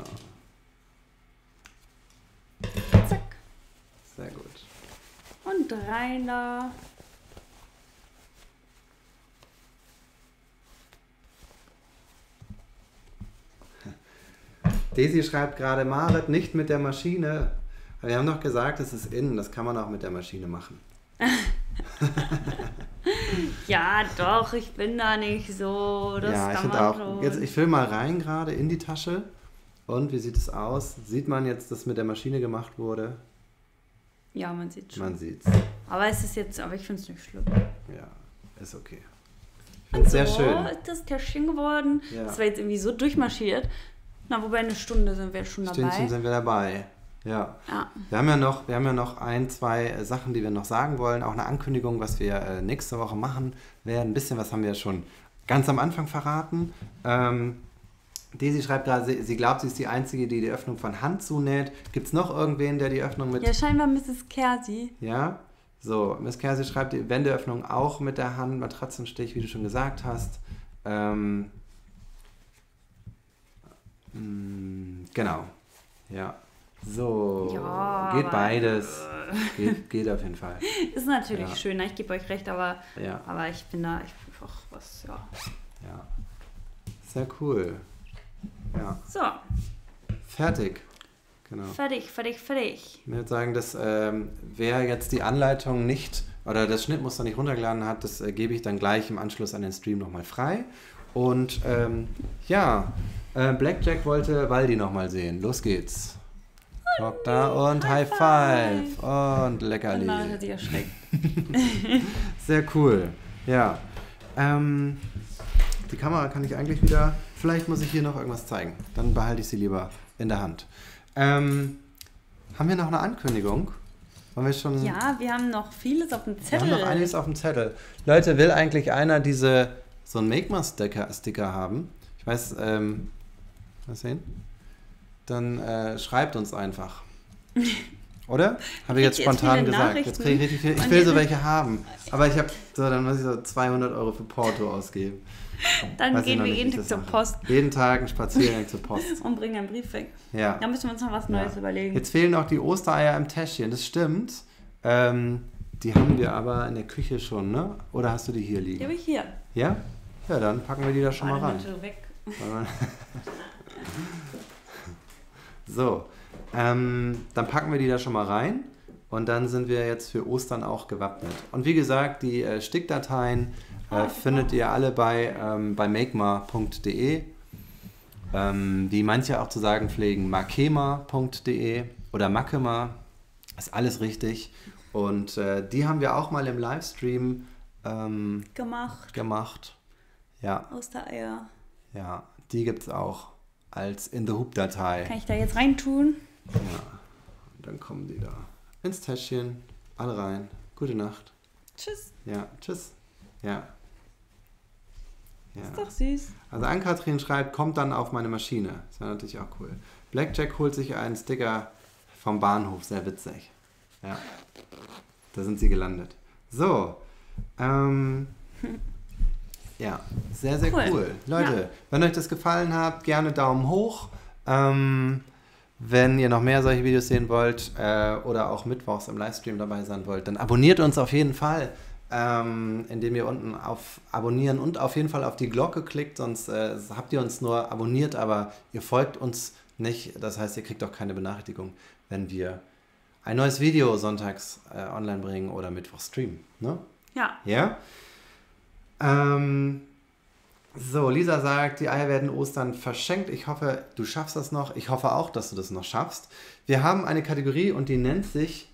B: Zack.
A: sehr gut.
B: Und rein da.
A: Daisy schreibt gerade, Marit, nicht mit der Maschine. Aber wir haben doch gesagt, es ist innen, das kann man auch mit der Maschine machen.
B: Ja, doch, ich bin da nicht so. Das
A: ja, ich
B: kann
A: finde
B: man
A: auch.
B: schon.
A: Jetzt, ich fülle mal rein gerade in die Tasche. Und wie sieht es aus? Sieht man jetzt, dass mit der Maschine gemacht wurde?
B: Ja, man sieht schon.
A: Man sieht's.
B: Aber es ist jetzt, aber ich finde es nicht schlimm.
A: Ja, ist okay. Ich finde es sehr
B: so
A: schön.
B: ist das Täschchen geworden.
A: Ja.
B: Das war jetzt irgendwie so durchmarschiert. Na, wobei eine Stunde sind wir schon dabei.
A: Stündchen sind wir dabei. Ja.
B: Ja.
A: Wir haben ja noch, wir haben ja noch ein, zwei äh, Sachen, die wir noch sagen wollen. Auch eine Ankündigung, was wir äh, nächste Woche machen werden. Ein bisschen was haben wir ja schon ganz am Anfang verraten. Ähm, Daisy schreibt gerade, sie, sie glaubt, sie ist die Einzige, die die Öffnung von Hand zunäht. Gibt es noch irgendwen, der die Öffnung mit...
B: Ja, scheinbar Misses Kersi.
A: Ja? So, Miss Kersi schreibt die Wendeöffnung auch mit der Hand, Matratzenstich, wie du schon gesagt hast. Ähm, mh, genau. Ja. So,
B: Ja,
A: geht
B: aber-
A: beides. Geht, geht auf jeden Fall.
B: Ist natürlich
A: Ja.
B: schön, ne? Ich gebe euch recht, aber,
A: Ja,
B: aber ich bin da, ich einfach was, ja.
A: ja. Sehr cool. Ja,
B: So,
A: fertig. Genau.
B: fertig, fertig, fertig.
A: Ich würde sagen, dass ähm, wer jetzt die Anleitung nicht oder das Schnittmuster nicht runtergeladen hat, das äh, gebe ich dann gleich im Anschluss an den Stream nochmal frei. Und ähm, ja, äh, Blackjack wollte Waldi nochmal sehen. Los geht's. Klopft da und High Five. Und Leckerli.
B: Genau, das hat sich erschreckt.
A: Sehr cool. Ja. Ähm, die Kamera kann ich eigentlich wieder. Vielleicht muss ich hier noch irgendwas zeigen. Dann behalte ich sie lieber in der Hand. Ähm, haben wir noch eine Ankündigung? Wollen wir schon.
B: Ja, wir haben noch vieles auf dem
A: Wir
B: Zettel.
A: haben noch einiges auf dem Zettel. Leute, will eigentlich einer diese so einen Make-Ma-Sticker Sticker haben? Ich weiß, ähm, mal sehen. Dann äh, schreibt uns einfach. Oder? Habe ich jetzt
B: krieg jetzt
A: spontan
B: viele
A: gesagt.
B: Nachrichten.
A: Jetzt kriege ich richtig viel. Ich
B: Und
A: will
B: jetzt-
A: so welche haben. Aber ich habe so, dann muss ich so zweihundert Euro für Porto ausgeben.
B: Dann
A: Weiß ich
B: gehen
A: noch
B: wir
A: nicht,
B: jeden
A: wie ich
B: Tag
A: das
B: zur
A: mache.
B: Post
A: Jeden Tag ein Spaziergang zur Post.
B: und bringen einen Brief weg.
A: Ja.
B: Da müssen wir uns noch was Neues
A: Ja.
B: überlegen.
A: Jetzt fehlen noch die Ostereier im Täschchen. Das stimmt. Ähm, die haben wir aber in der Küche schon, ne? Oder hast du die hier
B: Die
A: liegen?
B: habe ich hier.
A: Ja? Ja, dann packen wir die da schon mal
B: Warte,
A: rein.
B: bitte weg.
A: So, ähm, dann packen wir die da schon mal rein und dann sind wir jetzt für Ostern auch gewappnet. Und wie gesagt, die äh, Stickdateien äh, findet ihr alle bei, ähm, bei makema punkt de, ähm, wie manche auch zu sagen pflegen, makema punkt de oder makema, ist alles richtig. Und äh, die haben wir auch mal im Livestream ähm,
B: Gemacht.
A: gemacht. Ja,
B: Ostereier.
A: ja, die gibt es auch als In the Hoop-Datei.
B: Kann ich da jetzt reintun?
A: Ja, und dann kommen die da ins Täschchen, alle rein. Gute Nacht.
B: Tschüss.
A: Ja, tschüss. Ja.
B: Ist
A: Ja.
B: doch süß.
A: Also Ann-Kathrin schreibt, kommt dann auf meine Maschine. Das wäre natürlich auch cool. Blackjack holt sich einen Sticker vom Bahnhof, sehr witzig. Ja, da sind sie gelandet. So, ähm, ja, sehr, sehr cool.
B: Cool.
A: Leute,
B: Ja.
A: wenn euch das gefallen hat, gerne Daumen hoch. Ähm, wenn ihr noch mehr solche Videos sehen wollt äh, oder auch mittwochs im Livestream dabei sein wollt, dann abonniert uns auf jeden Fall, ähm, indem ihr unten auf Abonnieren und auf jeden Fall auf die Glocke klickt, sonst äh, habt ihr uns nur abonniert, aber ihr folgt uns nicht. Das heißt, ihr kriegt auch keine Benachrichtigung, wenn wir ein neues Video sonntags äh, online bringen oder mittwochs streamen. Ne?
B: Ja.
A: Ja? Ähm, so, Lisa sagt, die Eier werden Ostern verschenkt. Ich hoffe, du schaffst das noch. Ich hoffe auch, dass du das noch schaffst. Wir haben eine Kategorie und die nennt sich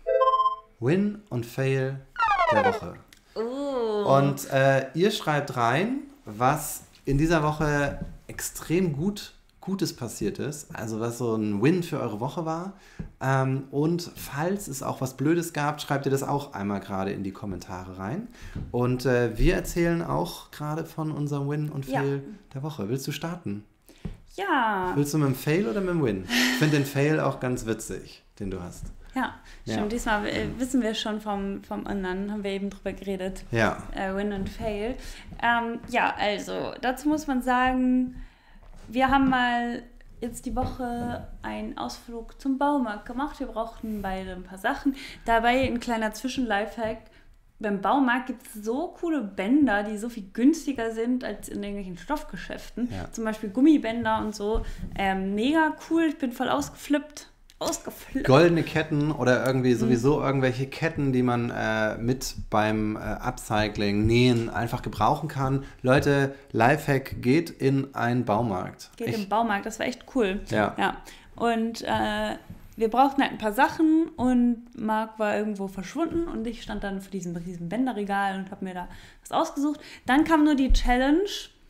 A: Win und Fail der Woche.
B: Oh.
A: Und äh, ihr schreibt rein, was in dieser Woche extrem gut Gutes passiert ist, also was so ein Win für eure Woche war. Ähm, und falls es auch was Blödes gab, schreibt ihr das auch einmal gerade in die Kommentare rein. Und äh, wir erzählen auch gerade von unserem Win und
B: Ja.
A: Fail der Woche. Willst du starten?
B: Ja.
A: Willst du mit dem Fail oder mit dem Win? Ich finde den Fail auch ganz witzig, den du hast.
B: Ja,
A: Ja.
B: stimmt. Diesmal äh, wissen wir schon vom, vom anderen, haben wir eben drüber geredet.
A: Ja.
B: Äh, Win und Fail. Ähm, ja, also, dazu muss man sagen, wir haben mal jetzt die Woche einen Ausflug zum Baumarkt gemacht. Wir brauchten beide ein paar Sachen. Dabei ein kleiner Zwischen-Lifehack. Beim Baumarkt gibt es so coole Bänder, die so viel günstiger sind als in irgendwelchen Stoffgeschäften.
A: Ja.
B: Zum Beispiel Gummibänder und so. Ähm, mega cool. Ich bin voll ausgeflippt. Ausgeflippt.
A: Goldene Ketten oder irgendwie sowieso irgendwelche Ketten, die man äh, mit beim äh, Upcycling, Nähen einfach gebrauchen kann. Leute, Lifehack, geht in einen Baumarkt.
B: Geht
A: Ich-
B: im Baumarkt, das war echt cool.
A: Ja.
B: Ja. Und äh, wir brauchten halt ein paar Sachen und Marc war irgendwo verschwunden und ich stand dann vor diesem riesen Bänderregal und habe mir da was ausgesucht. Dann kam nur die Challenge,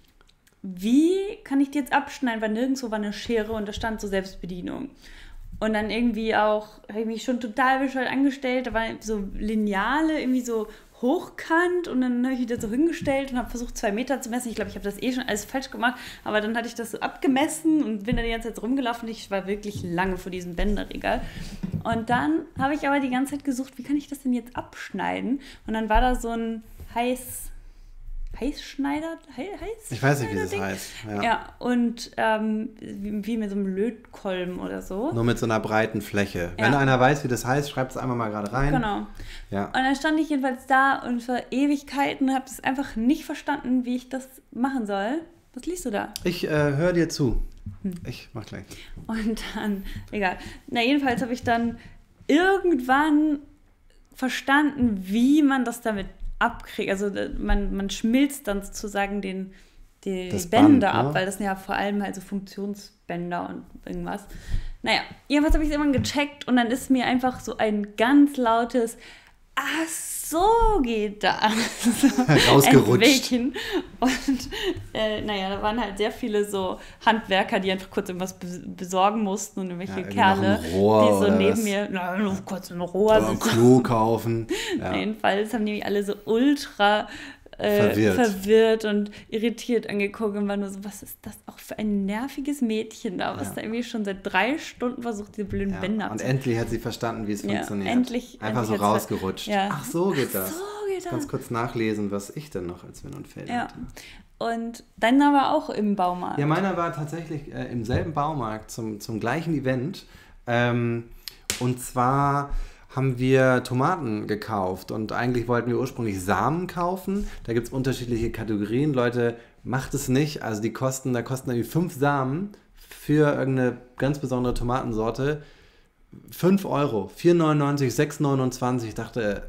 B: wie kann ich die jetzt abschneiden, weil nirgendwo war eine Schere und da stand so Selbstbedienung. Und dann irgendwie auch, habe ich mich schon total bescheuert angestellt, da waren so Lineale irgendwie so hochkant und dann habe ich wieder so hingestellt und habe versucht, zwei Meter zu messen. Ich glaube, ich habe das eh schon alles falsch gemacht, aber dann hatte ich das so abgemessen und bin dann die ganze Zeit so rumgelaufen. Ich war wirklich lange vor diesem Bänderregal. Und dann habe ich aber die ganze Zeit gesucht, wie kann ich das denn jetzt abschneiden? Und dann war da so ein Heiß, Heißschneider, heiß
A: Ich weiß nicht, wie das heißt.
B: Ja, ja und ähm, wie, wie mit so einem Lötkolben oder so.
A: Nur mit so einer breiten Fläche.
B: Ja.
A: Wenn einer weiß, wie das heißt, schreibt es einmal mal gerade rein.
B: Genau.
A: Ja.
B: Und dann stand ich jedenfalls da und für Ewigkeiten habe es einfach nicht verstanden, wie ich das machen soll. Was liest du da?
A: Ich äh, höre dir zu. Hm. Ich mach gleich.
B: Und dann, egal. Na, jedenfalls habe ich dann irgendwann verstanden, wie man das damit abkriegt. Also man, man schmilzt dann sozusagen den, die
A: das
B: Bänder
A: Band,
B: ab,
A: ne?
B: weil das sind ja vor allem halt so Funktionsbänder und irgendwas. Naja, jedenfalls habe ich es irgendwann gecheckt und dann ist mir einfach so ein ganz lautes Ach so geht das.
A: Rausgerutscht.
B: Und äh, naja, da waren halt sehr viele so Handwerker, die einfach kurz irgendwas besorgen mussten und irgendwelche
A: ja,
B: Kerle,
A: Rohr
B: die so neben
A: was?
B: mir, na, nur kurz ein Rohr.
A: Oder ein Klo kaufen.
B: Ja. Jedenfalls haben die mich alle so ultra äh,
A: verwirrt.
B: verwirrt und irritiert angeguckt und war nur so, was ist das auch für ein nerviges Mädchen da, was
A: ja.
B: da irgendwie schon seit drei Stunden versucht, diese blöden
A: ja.
B: Bänder
A: Und
B: abzuziehen.
A: endlich hat sie verstanden, wie es
B: ja,
A: funktioniert.
B: Endlich.
A: Einfach
B: endlich
A: so rausgerutscht.
B: Ja.
A: Ach, so geht das.
B: Ach so geht das.
A: Ganz kurz nachlesen, was ich denn noch als Win und Fail
B: ja.
A: hatte.
B: Und deiner war auch im Baumarkt.
A: Ja, meiner war tatsächlich äh, im selben Baumarkt zum, zum gleichen Event. Ähm, und zwar haben wir Tomaten gekauft und eigentlich wollten wir ursprünglich Samen kaufen. Da gibt es unterschiedliche Kategorien. Leute, macht es nicht. Also die kosten, da kosten irgendwie fünf Samen für irgendeine ganz besondere Tomatensorte. fünf Euro, vier neunundneunzig, sechs neunundzwanzig. Ich dachte,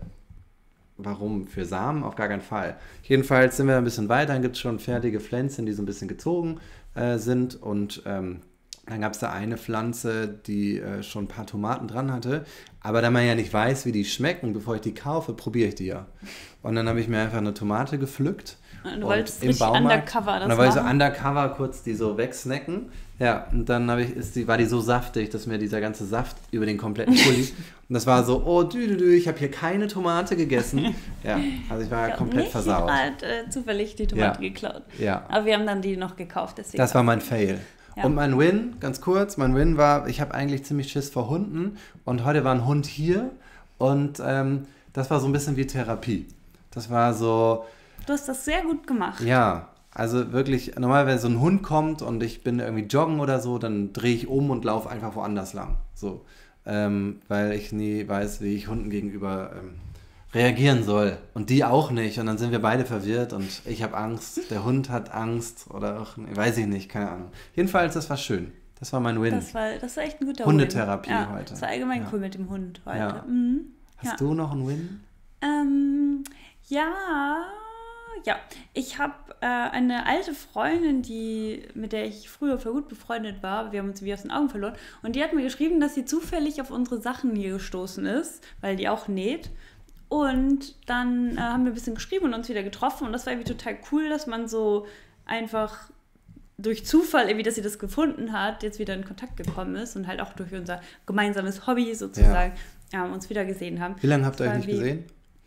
A: warum? Für Samen? Auf gar keinen Fall. Jedenfalls sind wir ein bisschen weiter, dann gibt es schon fertige Pflänzchen, die so ein bisschen gezogen äh, sind und ähm, dann gab es da eine Pflanze, die äh, schon ein paar Tomaten dran hatte, aber da man ja nicht weiß, wie die schmecken, bevor ich die kaufe, probiere ich die ja. Und dann habe ich mir einfach eine Tomate gepflückt.
B: Und du wolltest richtig undercover das
A: und dann wollte ich so
B: machen?
A: undercover kurz die so wegsnacken. Ja, und dann habe ich, ist die, war die so saftig, dass mir dieser ganze Saft über den kompletten Pulli. Und das war so, oh, dü, dü, dü, ich habe hier keine Tomate gegessen. Ja, also ich war
B: ich
A: komplett
B: nicht,
A: versaut.
B: Ich habe halt äh, zufällig die Tomate
A: ja.
B: geklaut.
A: Ja.
B: Aber wir haben dann die noch gekauft. Deswegen
A: das war mein Fail.
B: Ja.
A: Und mein Win, ganz kurz, mein Win war, ich habe eigentlich ziemlich Schiss vor Hunden. Und heute war ein Hund hier. Und ähm, das war so ein bisschen wie Therapie. Das war so...
B: Du hast das sehr gut gemacht.
A: Ja, also wirklich, normalerweise so ein Hund kommt und ich bin irgendwie joggen oder so, dann drehe ich um und laufe einfach woanders lang. So, ähm, weil ich nie weiß, wie ich Hunden gegenüber ähm, reagieren soll. Und die auch nicht. Und dann sind wir beide verwirrt und ich habe Angst, der Hund hat Angst oder auch, weiß ich nicht, keine Ahnung. Jedenfalls, das war schön. Das war mein Win.
B: Das war, das war echt ein guter
A: Hundetherapie
B: Win. Ja,
A: heute.
B: Das war allgemein
A: ja.
B: cool mit dem Hund heute.
A: Ja.
B: Mhm.
A: Hast
B: ja.
A: du noch einen Win?
B: Ähm, ja, ja. Ich habe äh, eine alte Freundin, die, mit der ich früher für gut befreundet war. Wir haben uns wie aus den Augen verloren. Und die hat mir geschrieben, dass sie zufällig auf unsere Sachen hier gestoßen ist, weil die auch näht. Und dann äh, haben wir ein bisschen geschrieben und uns wieder getroffen. Und das war irgendwie total cool, dass man so einfach durch Zufall, irgendwie, dass sie das gefunden hat, jetzt wieder in Kontakt gekommen ist und halt auch durch unser gemeinsames Hobby sozusagen ja. Ja, uns wieder gesehen haben.
A: Wie lange habt ihr euch nicht
B: wie,
A: gesehen?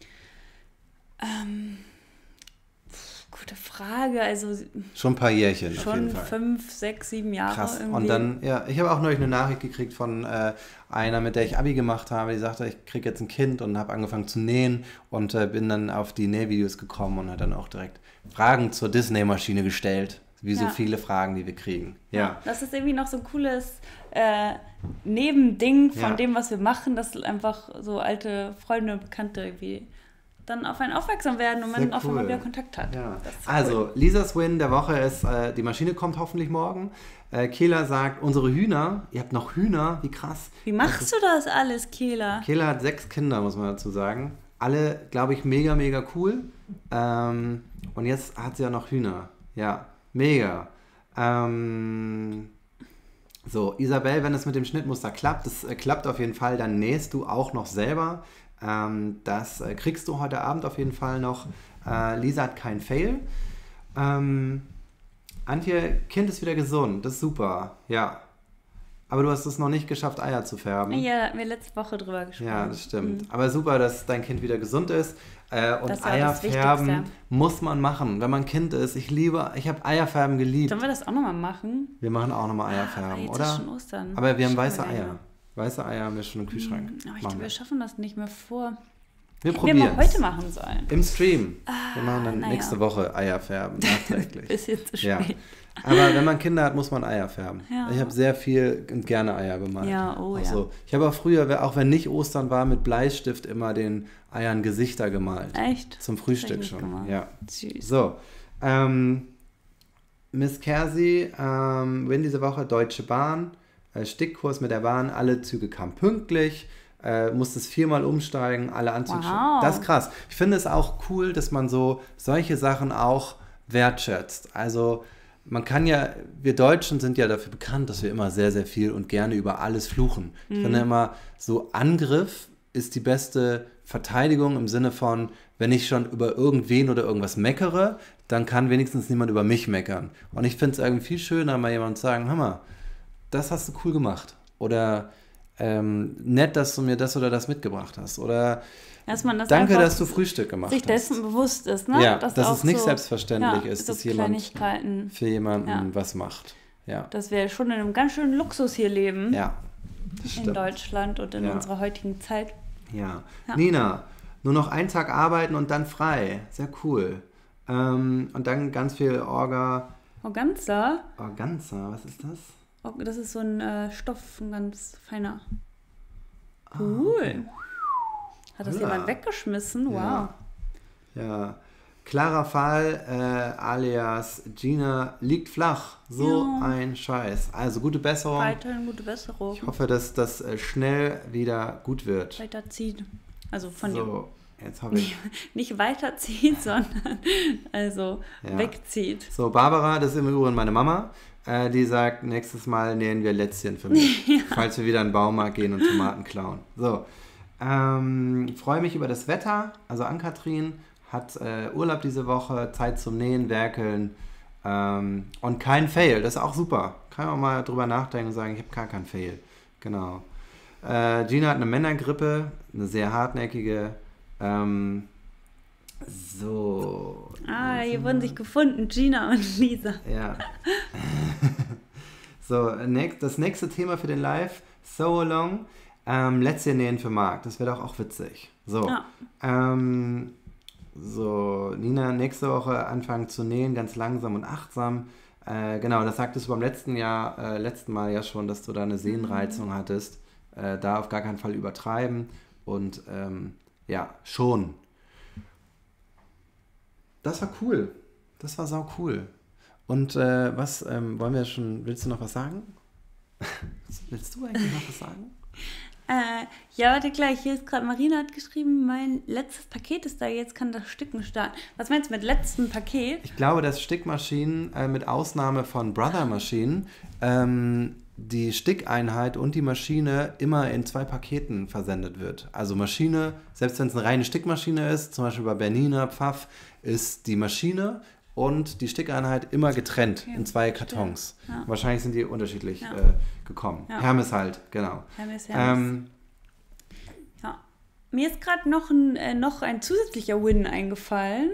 B: Ähm, gute Frage. Also
A: schon ein paar Jährchen
B: schon
A: auf jeden Fall.
B: fünf, sechs, sieben Jahre.
A: Krass.
B: Irgendwie.
A: Und dann, ja, ich habe auch neulich eine Nachricht gekriegt von äh, einer, mit der ich Abi gemacht habe. Die sagte, ich kriege jetzt ein Kind und habe angefangen zu nähen und äh, bin dann auf die Nähvideos gekommen und hat dann auch direkt Fragen zur Disney-Maschine gestellt. Wie so
B: ja.
A: viele Fragen, die wir kriegen. Ja.
B: ja. Das ist irgendwie noch so ein cooles äh, Nebending von
A: ja.
B: dem, was wir machen, dass einfach so alte Freunde und Bekannte irgendwie dann auf einen aufmerksam werden und man
A: Sehr
B: auf einmal
A: cool.
B: wieder Kontakt hat.
A: Ja.
B: Das
A: Also,
B: cool.
A: Lisas Win der Woche ist, äh, die Maschine kommt hoffentlich morgen. Äh, Kela sagt, unsere Hühner, ihr habt noch Hühner, wie krass.
B: Wie machst
A: also,
B: du das alles, Kela?
A: Kela hat sechs Kinder, muss man dazu sagen. Alle, glaube ich, mega, mega cool. Ähm, und jetzt hat sie ja noch Hühner. Ja, mega. Ähm, so, Isabel, wenn es mit dem Schnittmuster klappt, das äh, klappt auf jeden Fall, dann nähst du auch noch selber. Ähm, das äh, kriegst du heute Abend auf jeden Fall noch. Äh, Lisa hat keinen Fail. Ähm, Antje, Kind ist wieder gesund, das ist super, ja. Aber du hast es noch nicht geschafft, Eier zu färben.
B: Ja, da hatten wir letzte Woche drüber gesprochen.
A: Ja, das stimmt.
B: Mhm.
A: Aber super, dass dein Kind wieder gesund ist. Äh, und
B: Das ist ja
A: Eier
B: das
A: färben
B: Wichtigste.
A: muss man machen, wenn man Kind ist. Ich liebe, ich habe Eierfärben geliebt.
B: Sollen wir das auch nochmal machen?
A: Wir machen auch nochmal
B: Ah,
A: Eierfärben,
B: jetzt
A: oder?
B: ist schon Ostern.
A: Aber wir haben
B: Schaffen
A: weiße
B: wir gleich
A: Eier.
B: mal.
A: Weiße Eier haben wir schon im Kühlschrank.
B: Aber ich
A: Machen
B: glaube,
A: wir.
B: wir schaffen das nicht mehr vor.
A: Wir
B: Hätten
A: probieren
B: wir mal heute machen sollen.
A: Im Stream.
B: Ah,
A: wir machen dann
B: naja.
A: nächste Woche Eier färben, nachträglich.
B: Bisschen zu spät.
A: Ja. Aber wenn man Kinder hat, muss man Eier färben.
B: Ja.
A: Ich habe sehr viel und gerne Eier bemalt.
B: Ja, oh
A: auch
B: ja.
A: So. Ich habe auch früher, auch wenn nicht Ostern war, mit Bleistift immer den Eiern Gesichter gemalt.
B: Echt?
A: Zum Frühstück
B: Das hab ich
A: schon.
B: gemacht.
A: Ja.
B: Süß.
A: So. Ähm, Miss Kersi, ähm, Win diese Woche Deutsche Bahn, äh, Stickkurs mit der Bahn, alle Züge kamen pünktlich. Äh, musste es viermal umsteigen, alle Anzüge.
B: Wow.
A: Das ist krass. Ich finde es auch cool, dass man so solche Sachen auch wertschätzt. Also man kann ja, wir Deutschen sind ja dafür bekannt, dass wir immer sehr, sehr viel und gerne über alles fluchen. Mhm. Ich finde immer, so Angriff ist die beste Verteidigung im Sinne von, wenn ich schon über irgendwen oder irgendwas meckere, dann kann wenigstens niemand über mich meckern. Und ich finde es irgendwie viel schöner, mal jemand zu sagen, hör mal, das hast du cool gemacht. Oder Ähm, nett, dass du mir das oder das mitgebracht hast. Oder
B: dass man das
A: danke, dass du Frühstück gemacht
B: sich
A: hast.
B: Sich dessen bewusst ist, ne?
A: Ja,
B: dass
A: dass
B: auch
A: es nicht
B: so,
A: selbstverständlich
B: ja,
A: ist,
B: so
A: dass jemand für jemanden
B: ja.
A: was macht. Ja.
B: Dass wir schon in einem ganz schönen Luxus hier leben.
A: Ja, das stimmt.
B: In Deutschland und in
A: ja.
B: unserer heutigen Zeit.
A: Ja.
B: ja.
A: Nina, nur noch einen Tag arbeiten und dann frei. Sehr cool. Ähm, und dann ganz viel Orga.
B: Organza?
A: Organza, was ist das?
B: Das ist so ein äh, Stoff, ein ganz feiner. Cool. Ah, okay. Hat das ja. jemand weggeschmissen? Wow.
A: Ja. ja. Clara Fall, äh, alias Gina, liegt flach. So ja. ein Scheiß. Also gute Besserung.
B: Weiterhin gute Besserung.
A: Ich hoffe, dass das äh, schnell wieder gut wird.
B: Weiterzieht. Also von
A: so, jetzt habe ich.
B: Nicht, nicht weiterzieht, sondern also ja. wegzieht.
A: So, Barbara, das ist im Übrigen meine Mama. Äh, die sagt, nächstes Mal nähen wir Lätzchen für mich, ja. falls wir wieder in den Baumarkt gehen und Tomaten klauen. So, ähm, freue mich über das Wetter. Also Ann-Kathrin hat äh, Urlaub diese Woche, Zeit zum Nähen, Werkeln ähm, und kein Fail. Das ist auch super. Kann man mal drüber nachdenken und sagen, ich habe gar keinen Fail. Genau. Äh, Gina hat eine Männergrippe, eine sehr hartnäckige. Ähm, So.
B: Ah, hier wurden sich gefunden, Gina und Lisa.
A: Ja. So, das nächste Thema für den Live, So Along, ähm, Lätzchen nähen für Marc. Das wäre doch auch witzig. So. Ja. Ähm, so, Nina, nächste Woche anfangen zu nähen, ganz langsam und achtsam. Äh, genau, das sagtest du beim letzten Jahr, äh, letzten Mal ja schon, dass du da eine Sehnenreizung mhm. hattest. Äh, da auf gar keinen Fall übertreiben. Und ähm, ja, schon. Das war cool. Das war sau cool. Und äh, was, ähm, wollen wir schon, willst du noch was sagen? Willst du eigentlich noch was sagen?
B: Äh, ja, warte gleich. Hier ist gerade, Marina hat geschrieben, mein letztes Paket ist da, jetzt kann das Sticken starten. Was meinst du mit letztem Paket?
A: Ich glaube, dass Stickmaschinen, äh, mit Ausnahme von Brother-Maschinen, ähm, die Stickeinheit und die Maschine immer in zwei Paketen versendet wird. Also Maschine, selbst wenn es eine reine Stickmaschine ist, zum Beispiel bei Bernina, Pfaff, ist die Maschine und die Stickeinheit immer getrennt okay. in zwei Kartons. Ja. Wahrscheinlich sind die unterschiedlich ja. äh, gekommen. Ja. Hermes halt, genau.
B: Hermes, Hermes. Ähm, ja. Mir ist gerade noch ein, äh, noch ein zusätzlicher Win eingefallen.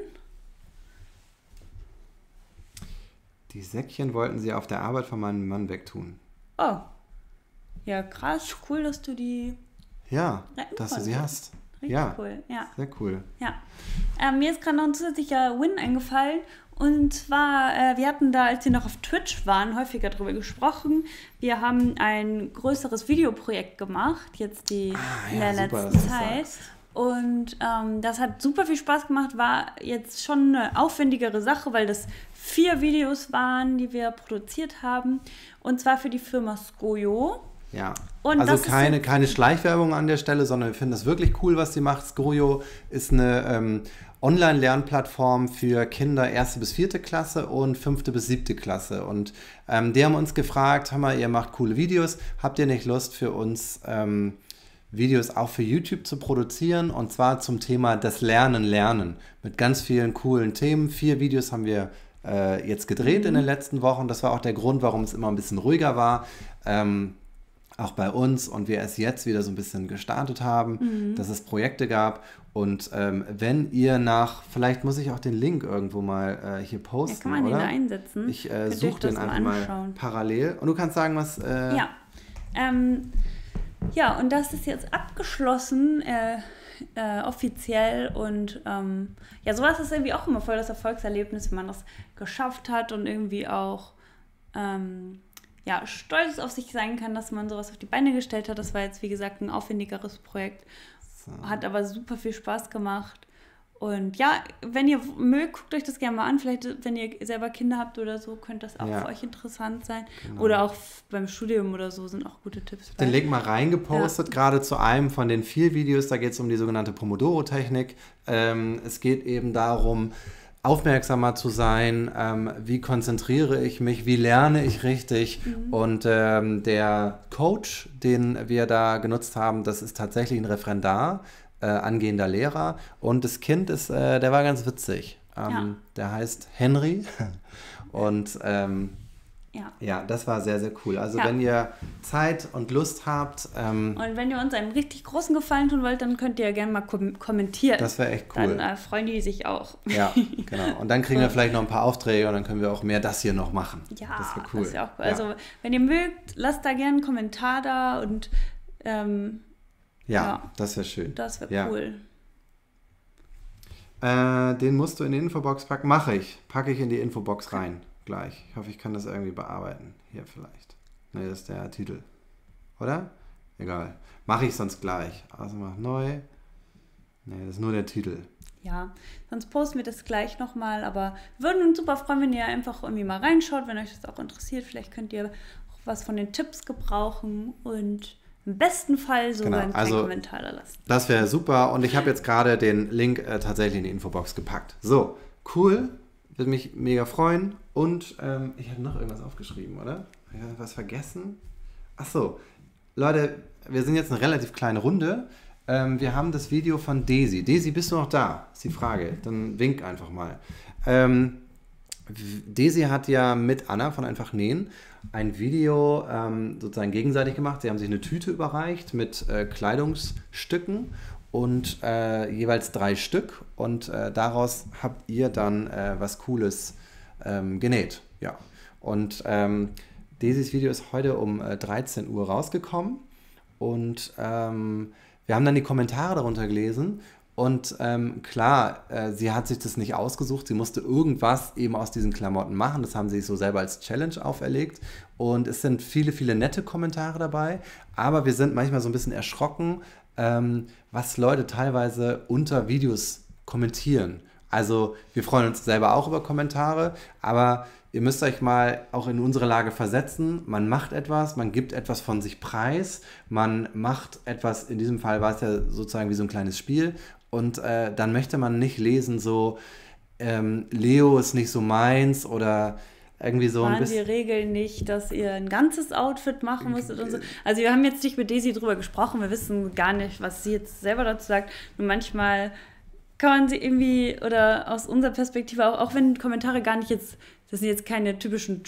A: Die Säckchen wollten sie auf der Arbeit von meinem Mann wegtun.
B: Oh. Ja, krass. Cool, dass du die...
A: Ja, dass du sie hast.
B: Richtig
A: ja,
B: cool. Ja,
A: sehr cool.
B: Ja. Äh, mir ist gerade noch ein zusätzlicher Win eingefallen. Und zwar, äh, wir hatten da, als wir noch auf Twitch waren, häufiger darüber gesprochen. Wir haben ein größeres Videoprojekt gemacht, jetzt die
A: ah,
B: in
A: ja,
B: der
A: super,
B: letzten Zeit. Und ähm, das hat super viel Spaß gemacht, war jetzt schon eine aufwendigere Sache, weil das vier Videos waren, die wir produziert haben. Und zwar für die Firma Skojo.
A: Ja,
B: und
A: also keine, so keine Schleichwerbung an der Stelle, sondern wir finden das wirklich cool, was sie macht. Skojo ist eine ähm, Online-Lernplattform für Kinder erste bis vierte Klasse und fünfte bis siebte Klasse. Und ähm, die haben uns gefragt, hör mal, ihr macht coole Videos, habt ihr nicht Lust für uns ähm, Videos auch für YouTube zu produzieren? Und zwar zum Thema das Lernen, Lernen mit ganz vielen coolen Themen. Vier Videos haben wir äh, jetzt gedreht mhm. in den letzten Wochen. Das war auch der Grund, warum es immer ein bisschen ruhiger war. Ähm, auch bei uns und wir es jetzt wieder so ein bisschen gestartet haben, mhm. dass es Projekte gab. Und ähm, wenn ihr nach, vielleicht muss ich auch den Link irgendwo mal äh, hier posten, ja,
B: kann man
A: oder?
B: den einsetzen.
A: Ich äh, suche den einfach mal parallel. Und du kannst sagen, was... Äh,
B: ja. Ähm, ja, und das ist jetzt abgeschlossen. Äh, äh, offiziell und ähm, ja, sowas ist irgendwie auch immer voll das Erfolgserlebnis, wenn man das geschafft hat und irgendwie auch ähm, ja, stolz auf sich sein kann, dass man sowas auf die Beine gestellt hat. Das war jetzt, wie gesagt, ein aufwendigeres Projekt, so. Hat aber super viel Spaß gemacht. Und ja, wenn ihr mögt, guckt euch das gerne mal an. Vielleicht, wenn ihr selber Kinder habt oder so, könnte das auch ja. für euch interessant sein. Genau. Oder auch beim Studium oder so sind auch gute Tipps.
A: Den Link mal reingepostet, ja. gerade zu einem von den vier Videos. Da geht es um die sogenannte Pomodoro-Technik. Ähm, es geht eben darum, aufmerksamer zu sein, ähm, wie konzentriere ich mich, wie lerne ich richtig. Mhm. Und ähm, der Coach, den wir da genutzt haben, das ist tatsächlich ein Referendar, Äh, angehender Lehrer, und das Kind ist, äh, der war ganz witzig. Ähm, ja. Der heißt Henry und ähm, ja. ja, das war sehr, sehr cool. Also ja. wenn ihr Zeit und Lust habt. Ähm,
B: und wenn ihr uns einen richtig großen Gefallen tun wollt, dann könnt ihr gerne mal kom- kommentieren.
A: Das wäre echt cool.
B: Dann äh, freuen die sich auch.
A: Ja, genau. Und dann kriegen wir vielleicht noch ein paar Aufträge und dann können wir auch mehr das hier noch machen.
B: Ja,
A: das wäre cool.
B: Das wär auch cool. Ja. Also wenn ihr mögt, lasst da gerne einen Kommentar da und ähm,
A: Ja, ja, das wäre schön.
B: Das wäre
A: ja.
B: cool.
A: Äh, den musst du in die Infobox packen. Mache ich. Packe ich in die Infobox rein. Gleich. Ich hoffe, ich kann das irgendwie bearbeiten. Hier vielleicht. Ne, das ist der Titel. Oder? Egal. Mache ich sonst gleich. Also mach neu. Ne, das ist nur der Titel.
B: Ja, sonst posten wir das gleich nochmal. Aber wir würden uns super freuen, wenn ihr einfach irgendwie mal reinschaut, wenn euch das auch interessiert. Vielleicht könnt ihr auch was von den Tipps gebrauchen und im besten Fall sogar
A: genau.
B: einen
A: also,
B: Kommentar da lassen.
A: Das wäre super. Und ich habe jetzt gerade den Link äh, tatsächlich in die Infobox gepackt. So, cool. Würde mich mega freuen. Und ähm, ich habe noch irgendwas aufgeschrieben, oder? Ich habe was vergessen. Ach so. Leute, wir sind jetzt eine relativ kleine Runde. Ähm, wir haben das Video von Daisy. Daisy, bist du noch da? Ist die Frage. Dann wink einfach mal. Ähm, Daisy hat ja mit Anna von Einfach Nähen ein Video ähm, sozusagen gegenseitig gemacht. Sie haben sich eine Tüte überreicht mit äh, Kleidungsstücken und äh, jeweils drei Stück. Und äh, daraus habt ihr dann äh, was Cooles ähm, genäht. Ja. Und ähm, Daisys Video ist heute um äh, dreizehn Uhr rausgekommen. Und ähm, wir haben dann die Kommentare darunter gelesen. Und ähm, klar, äh, sie hat sich das nicht ausgesucht, sie musste irgendwas eben aus diesen Klamotten machen, das haben sie sich so selber als Challenge auferlegt und es sind viele, viele nette Kommentare dabei, aber wir sind manchmal so ein bisschen erschrocken, ähm, was Leute teilweise unter Videos kommentieren. Also wir freuen uns selber auch über Kommentare, aber ihr müsst euch mal auch in unsere Lage versetzen, man macht etwas, man gibt etwas von sich preis, man macht etwas, in diesem Fall war es ja sozusagen wie so ein kleines Spiel. Und äh, dann möchte man nicht lesen, so ähm, Leo ist nicht so meins oder irgendwie so
B: waren
A: ein bisschen.
B: Die Regeln nicht, dass ihr ein ganzes Outfit machen musstet und so. Also wir haben jetzt nicht mit Daisy drüber gesprochen, wir wissen gar nicht, was sie jetzt selber dazu sagt. Nur manchmal kann man sie irgendwie, oder aus unserer Perspektive auch, auch wenn Kommentare gar nicht jetzt, das sind jetzt keine typischen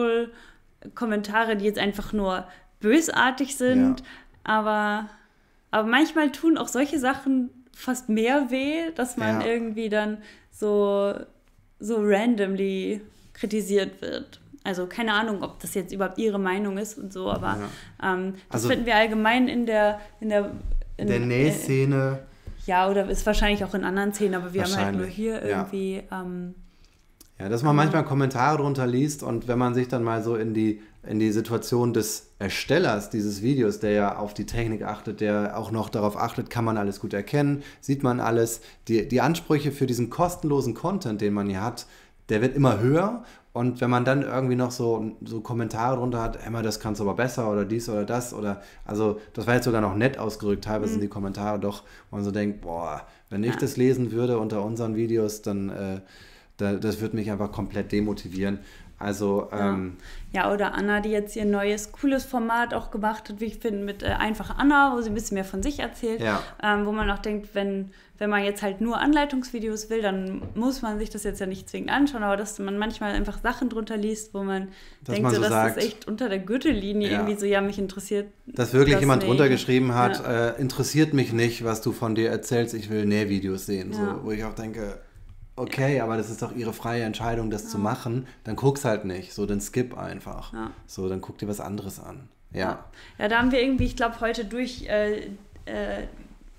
B: Troll-Kommentare, die jetzt einfach nur bösartig sind, ja. aber, aber manchmal tun auch solche Sachen fast mehr weh, dass man ja. irgendwie dann so, so randomly kritisiert wird. Also keine Ahnung, ob das jetzt überhaupt ihre Meinung ist und so, aber ja. ähm, das also, finden wir allgemein in der in der, in
A: der Nähszene.
B: Äh, ja, oder ist wahrscheinlich auch in anderen Szenen, aber wir haben halt nur hier irgendwie...
A: Ja,
B: ähm,
A: ja dass man manchmal Kommentare drunter liest und wenn man sich dann mal so in die, in die Situation des Erstellers dieses Videos, der ja auf die Technik achtet, der auch noch darauf achtet, kann man alles gut erkennen, sieht man alles. Die, die Ansprüche für diesen kostenlosen Content, den man hier hat, der wird immer höher. Und wenn man dann irgendwie noch so, so Kommentare drunter hat, Emma, das kannst du aber besser oder dies oder das oder, also das war jetzt sogar noch nett ausgedrückt, teilweise mhm. sind die Kommentare doch, wo man so denkt, boah, wenn ich ja. das lesen würde unter unseren Videos, dann äh, da, das würde mich einfach komplett demotivieren. Also, ähm,
B: ja. ja, oder Anna, die jetzt ihr neues, cooles Format auch gemacht hat, wie ich finde, mit äh, Einfach Anna, wo sie ein bisschen mehr von sich erzählt,
A: ja.
B: ähm, wo man auch denkt, wenn, wenn man jetzt halt nur Anleitungsvideos will, dann muss man sich das jetzt ja nicht zwingend anschauen, aber dass man manchmal einfach Sachen drunter liest, wo man dass denkt, man so, so das sagt, ist echt unter der Gürtellinie
A: ja.
B: irgendwie so, ja, mich interessiert.
A: Dass wirklich das jemand drunter geschrieben hat, ja. äh, interessiert mich nicht, was du von dir erzählst, ich will Nähvideos sehen, ja. so, wo ich auch denke... Okay, aber das ist doch ihre freie Entscheidung, das ja. zu machen. Dann guck's halt nicht. So, dann skip einfach. Ja. So, dann guck dir was anderes an. Ja.
B: Ja, ja da haben wir irgendwie, ich glaube, heute durch äh, äh,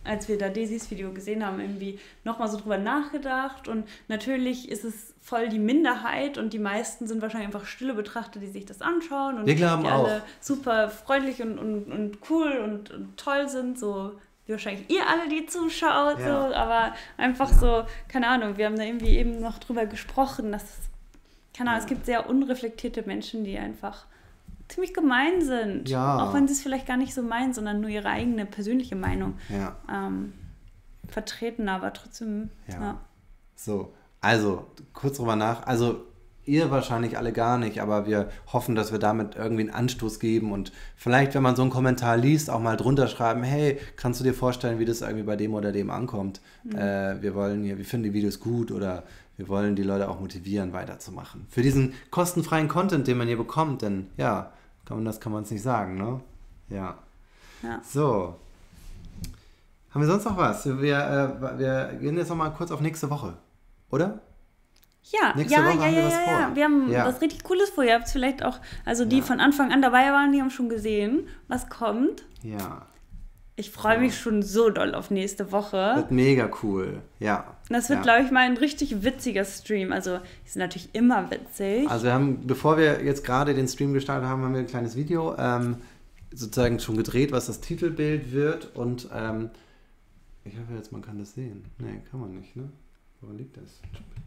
B: als wir da Daisys Video gesehen haben, irgendwie nochmal so drüber nachgedacht. Und natürlich ist es voll die Minderheit und die meisten sind wahrscheinlich einfach stille Betrachter, die sich das anschauen und
A: wir glauben
B: die
A: auch.
B: alle super freundlich und, und, und cool und, und toll sind, so wie wahrscheinlich ihr alle, die zuschaut,
A: Ja.
B: so, aber einfach
A: Ja.
B: so, keine Ahnung, wir haben da irgendwie eben noch drüber gesprochen, dass, keine Ahnung,
A: Ja.
B: es gibt sehr unreflektierte Menschen, die einfach ziemlich gemein sind.
A: Ja.
B: Auch wenn sie es vielleicht gar nicht so meinen, sondern nur ihre eigene persönliche Meinung
A: Ja.
B: ähm, vertreten, aber trotzdem,
A: Ja.
B: ja.
A: So, also kurz drüber nach. Also ihr wahrscheinlich alle gar nicht, aber wir hoffen, dass wir damit irgendwie einen Anstoß geben und vielleicht, wenn man so einen Kommentar liest, auch mal drunter schreiben, hey, kannst du dir vorstellen, wie das irgendwie bei dem oder dem ankommt? Mhm. Äh, wir wollen hier, wir finden die Videos gut oder wir wollen die Leute auch motivieren, weiterzumachen. Für diesen kostenfreien Content, den man hier bekommt, denn ja, kann man, das kann man es nicht sagen, ne? Ja.
B: Ja.
A: So. Haben wir sonst noch was? Wir, äh, wir gehen jetzt noch mal kurz auf nächste Woche, oder?
B: Ja,
A: Nächste
B: ja,
A: Woche
B: ja,
A: haben wir
B: ja,
A: was
B: ja,
A: vor.
B: ja. Wir haben
A: Ja.
B: was richtig Cooles vor. Ihr habt es vielleicht auch, also die
A: Ja.
B: von Anfang an dabei waren, die haben schon gesehen, was kommt.
A: Ja.
B: Ich freue mich schon so doll auf nächste Woche.
A: Wird mega cool. Ja.
B: Das wird,
A: ja.
B: glaube ich, mal ein richtig witziger Stream. Also, die sind natürlich immer witzig.
A: Also wir haben, bevor wir jetzt gerade den Stream gestartet haben, haben wir ein kleines Video ähm, sozusagen schon gedreht, was das Titelbild wird. Und ähm, ich hoffe jetzt, man kann das sehen. Nee, kann man nicht, ne? Woran liegt das?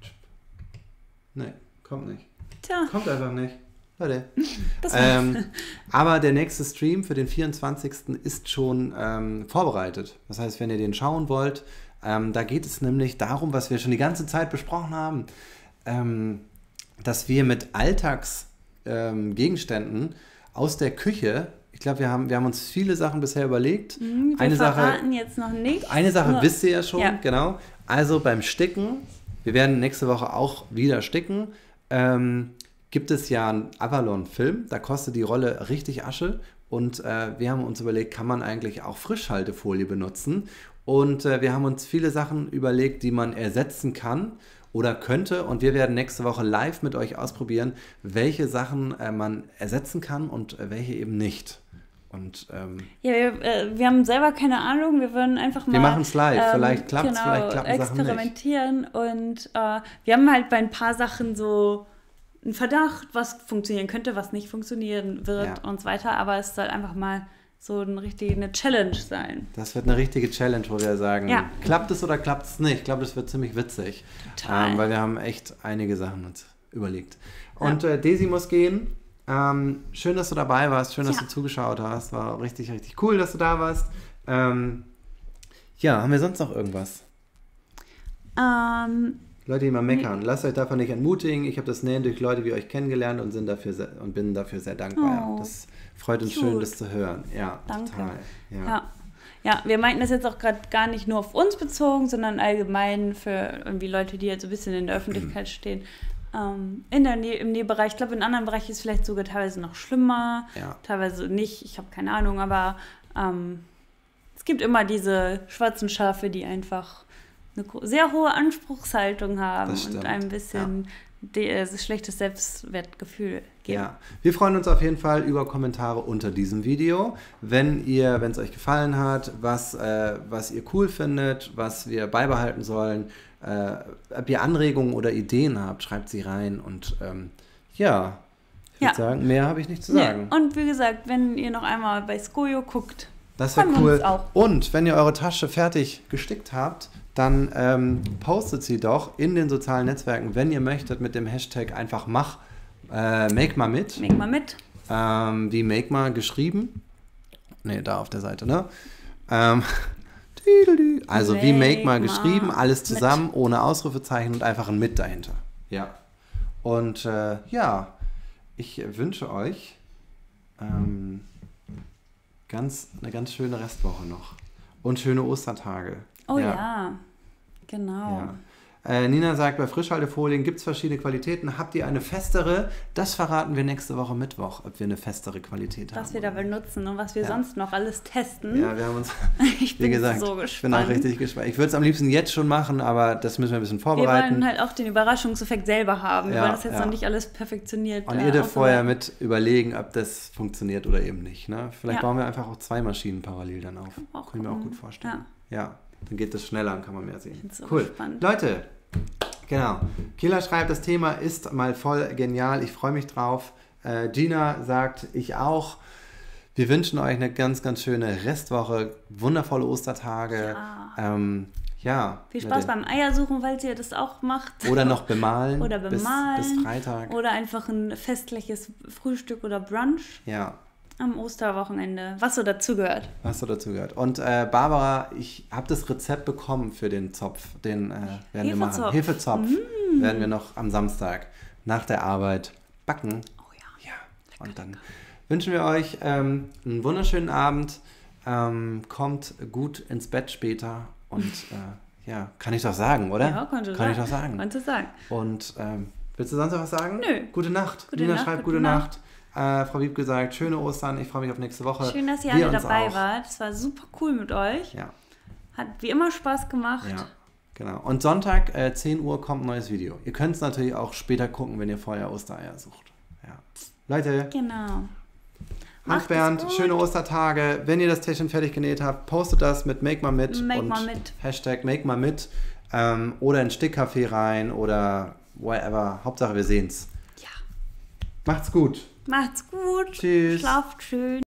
A: Nee, kommt nicht.
B: Tja,
A: Kommt einfach nicht. Leute.
B: das
A: Ähm, aber der nächste Stream für den vierundzwanzigsten ist schon ähm, vorbereitet. Das heißt, wenn ihr den schauen wollt, ähm, da geht es nämlich darum, was wir schon die ganze Zeit besprochen haben, ähm, dass wir mit Alltagsgegenständen ähm, aus der Küche, ich glaube, wir haben, wir haben uns viele Sachen bisher überlegt.
B: Mhm, wir
A: eine
B: verraten
A: Sache,
B: jetzt noch nichts.
A: eine Sache
B: Nur-
A: wisst ihr ja schon,
B: Ja.
A: genau. Also beim Sticken, wir werden nächste Woche auch wieder sticken, ähm, gibt es ja einen Avalon-Film, da kostet die Rolle richtig Asche und äh, wir haben uns überlegt, kann man eigentlich auch Frischhaltefolie benutzen und äh, wir haben uns viele Sachen überlegt, die man ersetzen kann oder könnte und wir werden nächste Woche live mit euch ausprobieren, welche Sachen äh, man ersetzen kann und äh, welche eben nicht. Und ähm,
B: Ja, wir, äh, wir haben selber keine Ahnung, wir würden einfach mal...
A: wir machen es live,
B: ähm,
A: vielleicht klappt es,
B: genau,
A: vielleicht klappen Sachen nicht.
B: experimentieren und äh, wir haben halt bei ein paar Sachen so einen Verdacht, was funktionieren könnte, was nicht funktionieren wird
A: Ja.
B: und so weiter, aber es soll einfach mal so eine richtige eine Challenge sein.
A: Das wird eine richtige Challenge, wo wir sagen,
B: Ja.
A: klappt es oder klappt es nicht? Ich glaube, das wird ziemlich witzig,
B: Total.
A: ähm, weil wir haben echt einige Sachen uns überlegt. Und äh, Daisy muss gehen. Ähm, schön, dass du dabei warst, schön, dass
B: Ja.
A: du zugeschaut hast. War richtig, richtig cool, dass du da warst. Ähm, ja, haben wir sonst noch irgendwas?
B: Ähm,
A: Leute, die mal meckern, lasst euch davon nicht entmutigen. Ich habe das Nähen durch Leute wie euch kennengelernt und, sind dafür sehr, und bin dafür sehr dankbar.
B: Oh,
A: das freut uns
B: cute.
A: schön, das zu hören. Ja,
B: Danke.
A: total. Ja.
B: ja. Ja, wir meinten das jetzt auch gerade gar nicht nur auf uns bezogen, sondern allgemein für irgendwie Leute, die jetzt so ein bisschen in der Öffentlichkeit stehen. Ähm, in der Nähe, im Nähbereich, ich glaube, in anderen Bereichen ist es vielleicht sogar teilweise noch schlimmer,
A: Ja.
B: teilweise nicht, ich habe keine Ahnung, aber ähm, es gibt immer diese schwarzen Schafe, die einfach eine gro- sehr hohe Anspruchshaltung haben
A: Das
B: und
A: stimmt,
B: ein bisschen de- äh, schlechtes Selbstwertgefühl geben.
A: Ja, wir freuen uns auf jeden Fall über Kommentare unter diesem Video. Wenn ihr, wenn es euch gefallen hat, was, äh, was ihr cool findet, was wir beibehalten sollen, äh, ob ihr Anregungen oder Ideen habt, schreibt sie rein. Und ähm, ja, ich würde
B: Ja.
A: sagen, mehr habe ich nicht zu
B: Nee,
A: sagen.
B: und wie gesagt, wenn ihr noch einmal bei Skojo guckt,
A: Das wäre
B: freuen wir uns
A: cool.
B: auch.
A: Und wenn ihr eure Tasche fertig gestickt habt, dann ähm, postet sie doch in den sozialen Netzwerken, wenn ihr möchtet, mit dem Hashtag einfach mach, äh, make mal mit.
B: make mal mit.
A: Ähm, wie Make mal geschrieben. Ne, da auf der Seite, ne? Ähm, tüdelü. also wie Make
B: Make
A: mal
B: mal
A: geschrieben, alles
B: mit.
A: zusammen, ohne Ausrufezeichen und einfach ein Mit dahinter. Ja. Und äh, ja, ich wünsche euch ähm, ganz, eine ganz schöne Restwoche noch. Und schöne Ostertage.
B: Oh ja, genau.
A: Ja. Äh, Nina sagt, bei Frischhaltefolien gibt es verschiedene Qualitäten. Habt ihr eine festere? Das verraten wir nächste Woche Mittwoch, ob wir eine festere Qualität haben.
B: Was wir da benutzen und was wir
A: ja.
B: sonst noch alles testen.
A: Ja, wir haben uns,
B: ich
A: wie
B: bin
A: gesagt,
B: so
A: ich bin
B: gespannt.
A: auch richtig gespannt. Ich würde es am liebsten jetzt schon machen, aber das müssen wir ein bisschen
B: Wir
A: vorbereiten.
B: wollen halt auch den Überraschungseffekt selber haben. Wir
A: Ja,
B: wollen das jetzt
A: ja.
B: noch nicht alles perfektioniert.
A: Und
B: äh,
A: ihr dürft vorher
B: ausarbeiten.
A: mit überlegen, ob das funktioniert oder eben nicht. Ne? Vielleicht
B: Ja.
A: bauen wir einfach auch zwei Maschinen parallel dann auf.
B: Auch
A: Können wir auch
B: gucken.
A: gut vorstellen.
B: Ja.
A: Ja, dann geht das schneller und kann man mehr sehen.
B: bin so
A: Cool.
B: gespannt.
A: Leute, genau. Kila schreibt, das Thema ist mal voll genial. Ich freue mich drauf. Äh, Gina sagt, ich auch. Wir wünschen euch eine ganz, ganz schöne Restwoche, wundervolle Ostertage.
B: Ja.
A: Ähm, ja
B: Viel Spaß beim Eiersuchen, falls ihr das auch macht.
A: Oder noch bemalen.
B: Oder bemalen.
A: Bis, bis Freitag.
B: Oder einfach ein festliches Frühstück oder Brunch
A: Ja.
B: am Osterwochenende, was so dazugehört.
A: Was so dazu gehört. Und äh, Barbara, ich habe das Rezept bekommen für den Zopf. Den äh, werden wir machen.
B: Hefezopf.
A: Hefezopf werden wir noch am Samstag nach der Arbeit backen.
B: Oh ja.
A: Ja. Und dann wünschen wir euch ähm, einen wunderschönen Abend. Ähm, kommt gut ins Bett später. Und äh, ja, kann ich doch sagen, oder?
B: Ja, konnte
A: Kann
B: sagen.
A: ich doch sagen.
B: Konnte sagen.
A: Und ähm, willst du sonst noch was sagen?
B: Nö.
A: Gute Nacht.
B: Gute
A: Nina
B: Nacht,
A: schreibt
B: gute
A: gute Nacht. Äh, Frau Wiebke sagt, schöne Ostern. Ich freue mich auf nächste Woche.
B: Schön, dass ihr
A: Wir
B: alle
A: uns
B: dabei
A: auch.
B: wart. Es war super cool mit euch.
A: Ja.
B: Hat wie immer Spaß gemacht.
A: Ja, genau. Und Sonntag, äh, zehn Uhr, kommt ein neues Video. Ihr könnt es natürlich auch später gucken, wenn ihr vorher Ostereier sucht. Ja. Leute,
B: Genau.
A: Hans
B: Macht
A: Bernd,
B: es gut.
A: schöne Ostertage. Wenn ihr das Täschchen fertig genäht habt, postet das mit Make mal mit.
B: Make
A: und
B: mal mit.
A: Hashtag Make mal mit. Ähm, oder in Stickcafé rein oder whatever. Hauptsache wir sehen's.
B: Ja.
A: Macht's gut.
B: Macht's gut.
A: Tschüss.
B: Schlaft schön.